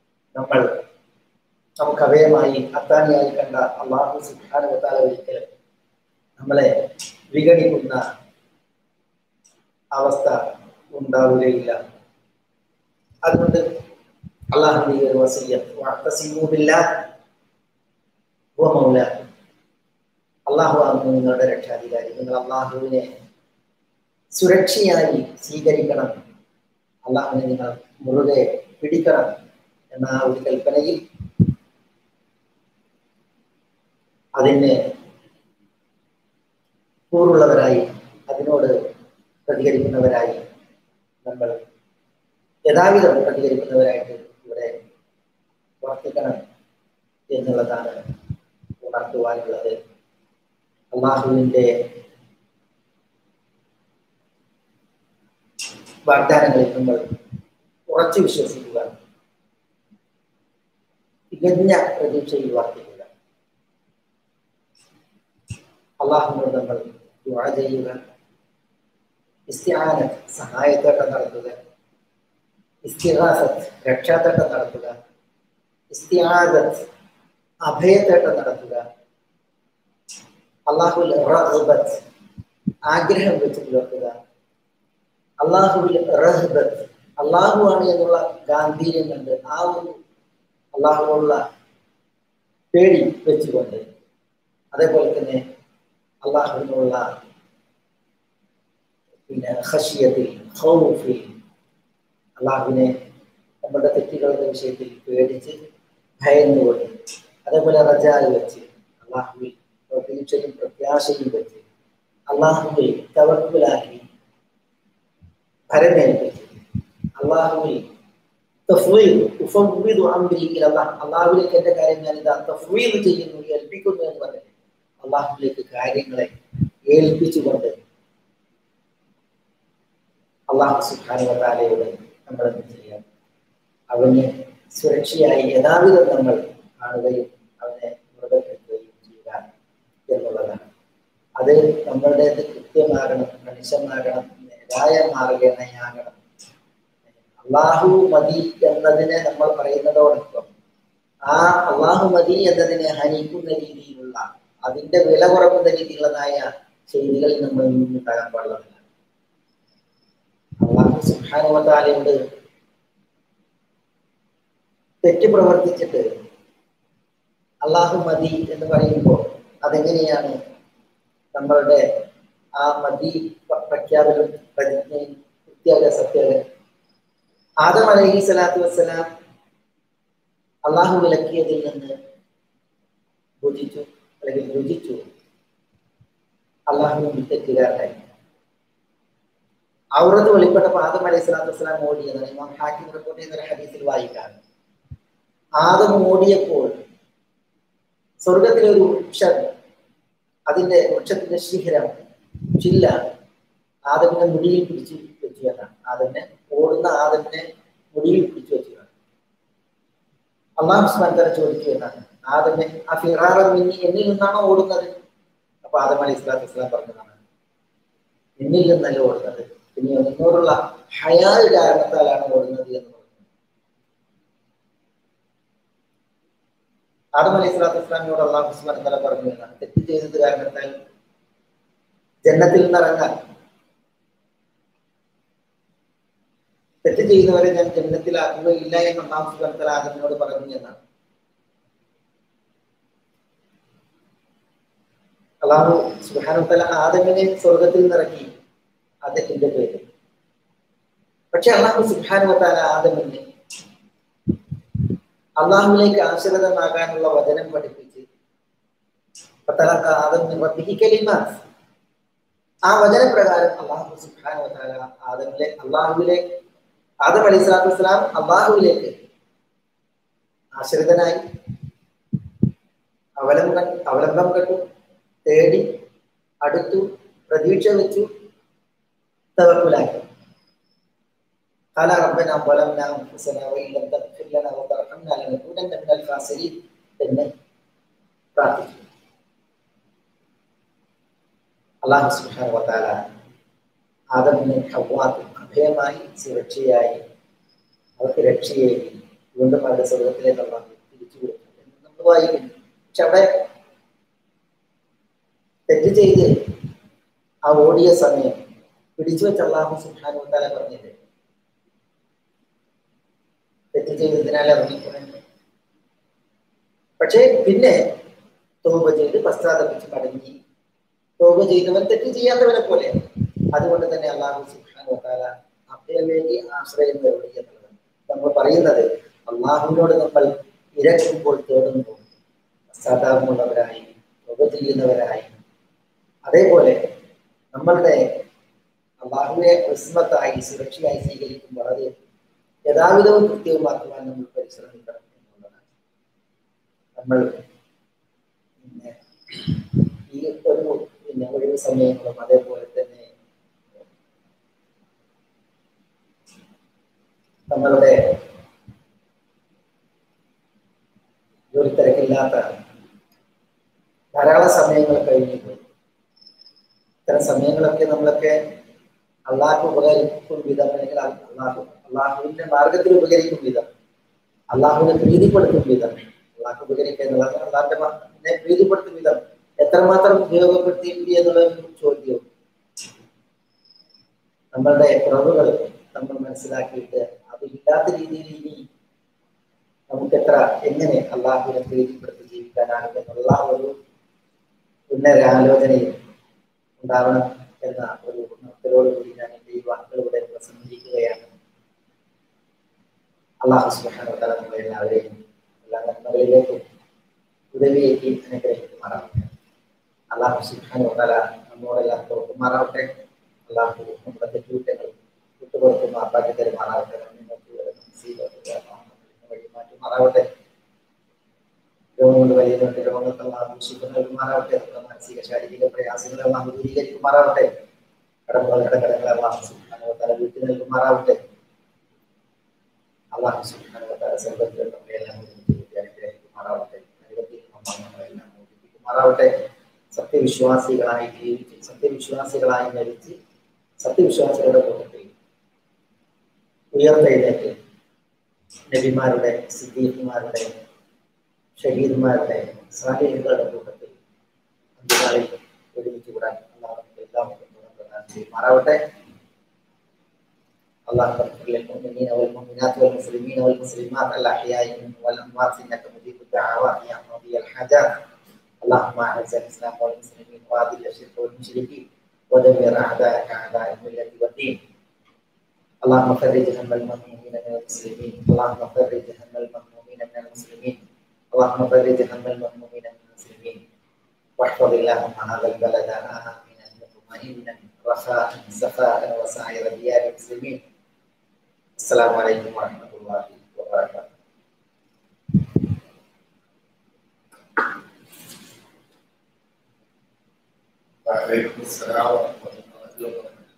നമുക്ക് അഭയമായി അത്താണിയായി കണ്ട അല്ലാഹു സുബ്ഹാനഹു വ തആല ഒരിക്കലും നമ്മളെ വിഗണിക്കുന്ന അവസ്ഥ ഉണ്ടാവുകയില്ല. അതുകൊണ്ട് അല്ലാഹുവിന്റെ ഒരു വസിയ്യത്ത്, വഅതസിമു ബില്ലാഹ് ഹുവ മൗലാക്കും. അല്ലാഹു ആണ് നിങ്ങളുടെ രക്ഷാധികാരി. നിങ്ങൾ അല്ലാഹുവിനെ സുരക്ഷയായി സ്വീകരിക്കണം, അല്ലാഹുവിനെ നിങ്ങൾ മുറുകെ പിടിക്കണം എന്ന ആ ഒരു കൽപ്പനയിൽ അതിന് കൂറുള്ളവരായി, അതിനോട് പ്രതികരിക്കുന്നവരായി, നമ്മൾ യഥാവിധം പ്രതികരിക്കുന്നവരായിട്ട് ഇവിടെ വർത്തിക്കണം എന്നുള്ളതാണ് ഉണർത്തുവാനുള്ളത്. അല്ലാഹുവിന്റെ വാഗ്ദാനങ്ങളിൽ നമ്മൾ ഉറച്ചു വിശ്വസിക്കുക, തികഞ്ഞ പ്രതീക്ഷയിൽ വർത്തിക്കുക. അല്ലാഹുവിനോട് നമ്മൾ ദുആ ചെയ്യുക, ഇസ്തിആനത്ത് സഹായത്തേട്ടം നടത്തുക, ഇസ്തിഗാസത്ത് രക്ഷാത്തേട്ടം നടത്തുക, ഇസ്തിആദത്ത് അഭയത്തേട്ടം നടത്തുക, അല്ലാഹുവിൽ റഗ്ബത്ത് ആഗ്രഹം വെച്ച് പുലർത്തുക, അല്ലാഹുവിൽ റഹ്ബത്ത് അല്ലാഹു ആണ് എന്നുള്ള ഗാംഭീര്യം കണ്ട് ആ ഒരു അല്ലാഹുവിനുള്ള പേടി വെച്ചുകൊണ്ട്, അതേപോലെ തന്നെ അല്ലാഹുവിനുള്ള ഖശിയത്തിൽ, ഖൗഫിൽ അല്ലാഹുവിനെ നമ്മുടെ തെറ്റുകളുടെ വിഷയത്തിൽ പേടിച്ച് ഭയന്നുകൊണ്ട്, അതേപോലെ റജാൽ വെച്ച് അല്ലാഹുവിൽ പ്രതീക്ഷയും പ്രത്യാശയും വെച്ച് അള്ളാഹുവിൽ തവക്കുലാക്കി ഭരമേൽപ്പിച്ചു, അള്ളാഹുവിൽ അള്ളാഹുവിലേക്ക് എന്റെ കാര്യം ഞാൻ ഇതാ തഫ്വീദ് ചെയ്യുന്നു, ഏൽപ്പിക്കുന്നു എന്ന് പറഞ്ഞിട്ട് അള്ളാഹുവിലേക്ക് കാര്യങ്ങളെ ഏൽപ്പിച്ചുകൊണ്ട് അള്ളാഹു സുബ്ഹാനഹു വ തആലയോട് നമ്മൾ എന്ത് ചെയ്യാം? അവന് സുരക്ഷയായി യഥാവിധം നമ്മൾ കാണുകയും അവനെ മൃഗപ്പെടുത്തുകയും ചെയ്യുക എന്നുള്ളതാണ്. അത് നമ്മളുടേത് കൃത്യമാകണം, മനുഷ്യമാകണം, നേരായ മാർഗേണയാകണം. അള്ളാഹു മതി എന്നതിനെ നമ്മൾ പറയുന്നതോടൊപ്പം ആ അള്ളാഹു മതി എന്നതിനെ ഹനിക്കുന്ന രീതിയിലുള്ള, അതിന്റെ വില കുറക്കുന്ന രീതിയിലുള്ളതായ ചെയ്തികളിൽ നമ്മൾ നിന്നുണ്ടാകാൻ പാടുള്ളതല്ല. അള്ളാഹു സുബ്ഹാനഹു വ തആലയോട് തെറ്റ് പ്രവർത്തിച്ചിട്ട് അള്ളാഹു മതി എന്ന് പറയുമ്പോൾ അതെങ്ങനെയാണ് നമ്മളുടെ ആ മതി പ്രഖ്യാപനം, പ്രതിജ്ഞയും സത്യാഗ്രഹം? ആദം അലൈഹി സ്വലാത്തു വസ്സലാം അള്ളാഹു വിലക്കിയതിൽ നിന്ന് ഭുജിച്ചു അല്ലെങ്കിൽ രുചിച്ചു, അള്ളാഹുവിന് തെറ്റുകാരനായി. ഔറത്ത് വെളിപ്പെട്ടപ്പോൾ ആദം അലൈഹി സ്വലാത്തു വസ്സലാം ഓടിയെന്നാണ് ഇമാം ഹാക്കിം റിപ്പോർട്ട് ചെയ്യുന്ന ഒരു ഹദീസിൽ വായിക്കാൻ. ആദം ഓടിയപ്പോൾ സ്വർഗത്തിലെ ഒരു വൃക്ഷം, അതിന്റെ വൃക്ഷത്തിന്റെ ശിഖരം, ചില്ല ആദമിനെ മുടിയിൽ പിടിച്ച് വെച്ചു എന്നാണ്. ഓടുന്ന ആദമിനെ മുടിയിൽ പിടിച്ചു വെച്ചതാണ്. അള്ളാഹു സുബ്ഹാനഹു വ തആല ചോദിച്ചു എന്നാണ്, ആദമെ ആ ഫിറാറ മിന്നി, എന്നിൽ നിന്നാണോ ഓടുന്നത്? അപ്പൊ ആദം അലൈഹി സ്വലാത്തു വസ്സലാം പറഞ്ഞതാണ്, എന്നിൽ നിന്നല്ല ഓടുന്നത്, പിന്നെ നിന്നോടുള്ള ഹയാ കാരണത്താലാണ് ഓടുന്നത് എന്ന് പറഞ്ഞു. ആദം അലൈഹി സ്വലാത്തു വസ്സലാമിനോട് അള്ളാഹു സുബ്ഹാനഹു വ തആല പറഞ്ഞു എന്നാണ്, തെറ്റ് ചെയ്തത് കാരണത്താൽ ജന്നത്തിൽ നിന്നിറങ്ങാൻ, തെറ്റ് ചെയ്യുന്നവരെ ഞാൻ ജന്നത്തിലാക്കുകയില്ല എന്ന് അല്ലാഹു സുബ്ഹാനഹു വ തആല ആദമിനോട് പറഞ്ഞു എന്നാണ്. അല്ലാഹു സുബ്ഹാനഹു വ തആല ആദമിനെ സ്വർഗത്തിൽ നിന്നിറക്കി ആ തെറ്റിന്റെ പേര്. പക്ഷെ അല്ലാഹു സുബ്ഹാനഹു വ തആല ആദമിനെ അള്ളാഹുവിലേക്ക് ആശ്രിതമാകാനുള്ള വചനം പഠിപ്പിച്ച് ആ വചനപ്രകാരം അല്ലാഹു സുബ്ഹാനഹു വ തആല ആദം അലൈഹി സ്വലാത്തു വസ്സലാം അള്ളാഹുവിലേക്ക് ആശ്രിതനായി, അവലംബം കണ്ടു, തേടി, അടുത്തു, പ്രതീക്ഷ വെച്ചു, തവക്കുലാക്കി. قال ربنا ظلمنا انفسنا وان لم تغفر لنا وترحمنا لنكونن من الخاسرين എന്ന് പ്രാർത്ഥിച്ചു. അല്ലാഹു സുബ്ഹാനഹു വ തആല ആദമിനെ ഹവ്വാക്ക് അഭയമായി, സുരക്ഷയായി, അവർക്ക് രക്ഷയായി വീണ്ടും അവരുടെ സ്വർഗത്തിലേക്ക് അല്ലാഹു തിരിച്ചു കൊടുത്തു എന്ന് നമ്മൾ വായിക്കുന്നു. പക്ഷെ അവിടെ തെറ്റ് ചെയ്ത് ആ ഓടിയ സമയം പിടിച്ചു വെച്ച അല്ലാഹു സുബ്ഹാനഹു വ തആല പറഞ്ഞത്, തെറ്റ് ചെയ്തതിനാൽ ഇറങ്ങിപ്പോയത്. പക്ഷേ പിന്നെ തൗബ ചെയ്ത് പശ്ചാത്തപിച്ച് മടങ്ങി, തൗബ ചെയ്തവൻ തെറ്റ് ചെയ്യാത്തവനെ പോലെ. അതുകൊണ്ട് തന്നെ അല്ലാഹു സുബ്ഹാനഹു വ തആല അഭയമേകി ആശ്രയം തേടി എന്നുള്ളത് നമ്മൾ പറയുന്നത്. അല്ലാഹുവിനോട് നമ്മൾ ഇരക്കുമ്പോൾ തേടുമ്പോൾ പശ്ചാത്താപമുള്ളവരായി, തൗബ ചെയ്യുന്നവരായി, അതേപോലെ നമ്മളുടെ അല്ലാഹുവിനെ ഇസ്മത്തായി, സുരക്ഷയായി സ്വീകരിക്കുമ്പോൾ അത് യഥാവിധവും കൃത്യവുമാക്കുവാൻ നമ്മൾ പരിശ്രമിക്കണം എന്നുള്ളതാണ്. നമ്മൾ ഈ ഒഴിവ് സമയങ്ങളും അതേപോലെ തന്നെ നമ്മളുടെ ജോലി തിരക്കില്ലാത്ത ധാരാളം സമയങ്ങൾ കഴിഞ്ഞിട്ടുണ്ട്. ഇത്തരം സമയങ്ങളൊക്കെ നമ്മളൊക്കെ അള്ളാഹു ഉപകരിക്കും വിധം, അല്ലെങ്കിൽ അള്ളാഹുവിന്റെ മാർഗത്തിൽ ഉപകരിക്കും വിധം, അള്ളാഹുവിനെ പ്രീതിപ്പെടുത്തും വിധം, അള്ളാഹു ഉപകരിക്കുക എന്നുള്ളത് അള്ളാഹിനെ പ്രീതിപ്പെടുത്തും വിധം എത്രമാത്രം ഉപയോഗപ്പെടുത്തിയിട്ടുണ്ട് എന്നുള്ളൊരു ചോദ്യവും നമ്മളുടെ കുറവുകൾ നമ്മൾ മനസ്സിലാക്കിയിട്ട് അതില്ലാത്ത രീതിയിൽ ഇനി നമുക്ക് എങ്ങനെ അള്ളാഹുവിനെ പ്രീതിപ്പെടുത്തി ജീവിക്കാനാകും എന്നുള്ള ഒരു ഉന്നരാലോചനയും ഉണ്ടാവണം എന്ന ഒരു ഉണർത്തലോടുകൂടി ഞാൻ എൻ്റെ ഈ വാക്കുകളിലൂടെ പ്രസംഗിക്കുകയാണ്. അല്ലാഹു സുബ്ഹാനഹു വ തആല നമ്മളെ എല്ലാവരെയും എല്ലാ നന്മകളിലേക്കും ഉദവിയേറ്റി അനുഗ്രഹിക്കുമാറാകട്ടെ. അല്ലാഹു സുബ്ഹാനഹു വ തആല നമ്മോടെല്ലാം തോക്കുമാറാവട്ടെ. അള്ളാഹു നമ്മുടെ തെറ്റുകുറ്റങ്ങൾ വിട്ടുപുറത്ത് മാപ്പാക്കി തരുമാറാവട്ടെ. മാറാവട്ടെ. രോഗങ്ങൾ വലിയ രോഗങ്ങൾക്ക് ആഘോഷിക്കുന്ന നൽകുമാറാവട്ടെ. മാനസിക ശാരീരിക പ്രയാസങ്ങളെ ദൂരീകരിക്കുമാറാവട്ടെ. കടങ്ങളുടെ കടങ്ങളെ വീട്ടിൽ നൽകുമാറാവട്ടെ. അള്ളാഹു സുബ്ഹാനഹു വ തആല സർവ്വത്തിൽ നമ്മയെല്ലാം അനുഗ്രഹിക്കുമാറാവട്ടെ. നമ്മളെല്ലാം മോചിപ്പിക്കുമാറാവട്ടെ. സത്യവിശ്വാസികളായി ജീവിച്ച് സത്യവിശ്വാസികളായി മരിച്ച് സത്യവിശ്വാസികളുടെ കൂട്ടത്തിൽ ഉയർത്തെഴുന്നേറ്റ് നബിമാരുടെ, സിദ്ദീഖുമാരുടെ, ഷഹീദുമാരുടെ, സാലിഹ്യങ്ങളുടെ കൂട്ടത്തിൽ അന്ത്യനാളിൽ ഒരുമിച്ച് കൂടാൻ അള്ളാഹു എല്ലാം പ്രദാനം ചെയ്യുമാറാവട്ടെ. اللهم اغفر للمؤمنين والمؤمنات والمسلمين والمسلمات الاحياء منهم والاموات انك مجيب الدعوات يا قاضي الحاجات. اللهم اعز الاسلام والمسلمين واذل الشرك والمشركين ودمر اعداءك اعداء المله والدين. اللهم فرج هم المهمومين من المسلمين. اللهم فرج هم المهمومين من المسلمين. اللهم فرج هم المهمومين من المسلمين. واحفظ اللهم هذا البلد امنا مطمئنا رخاء سخاء وسائر ديار المسلمين. السلام عليكم ورحمة الله وبركاته. وعليكم السلام ورحمة الله.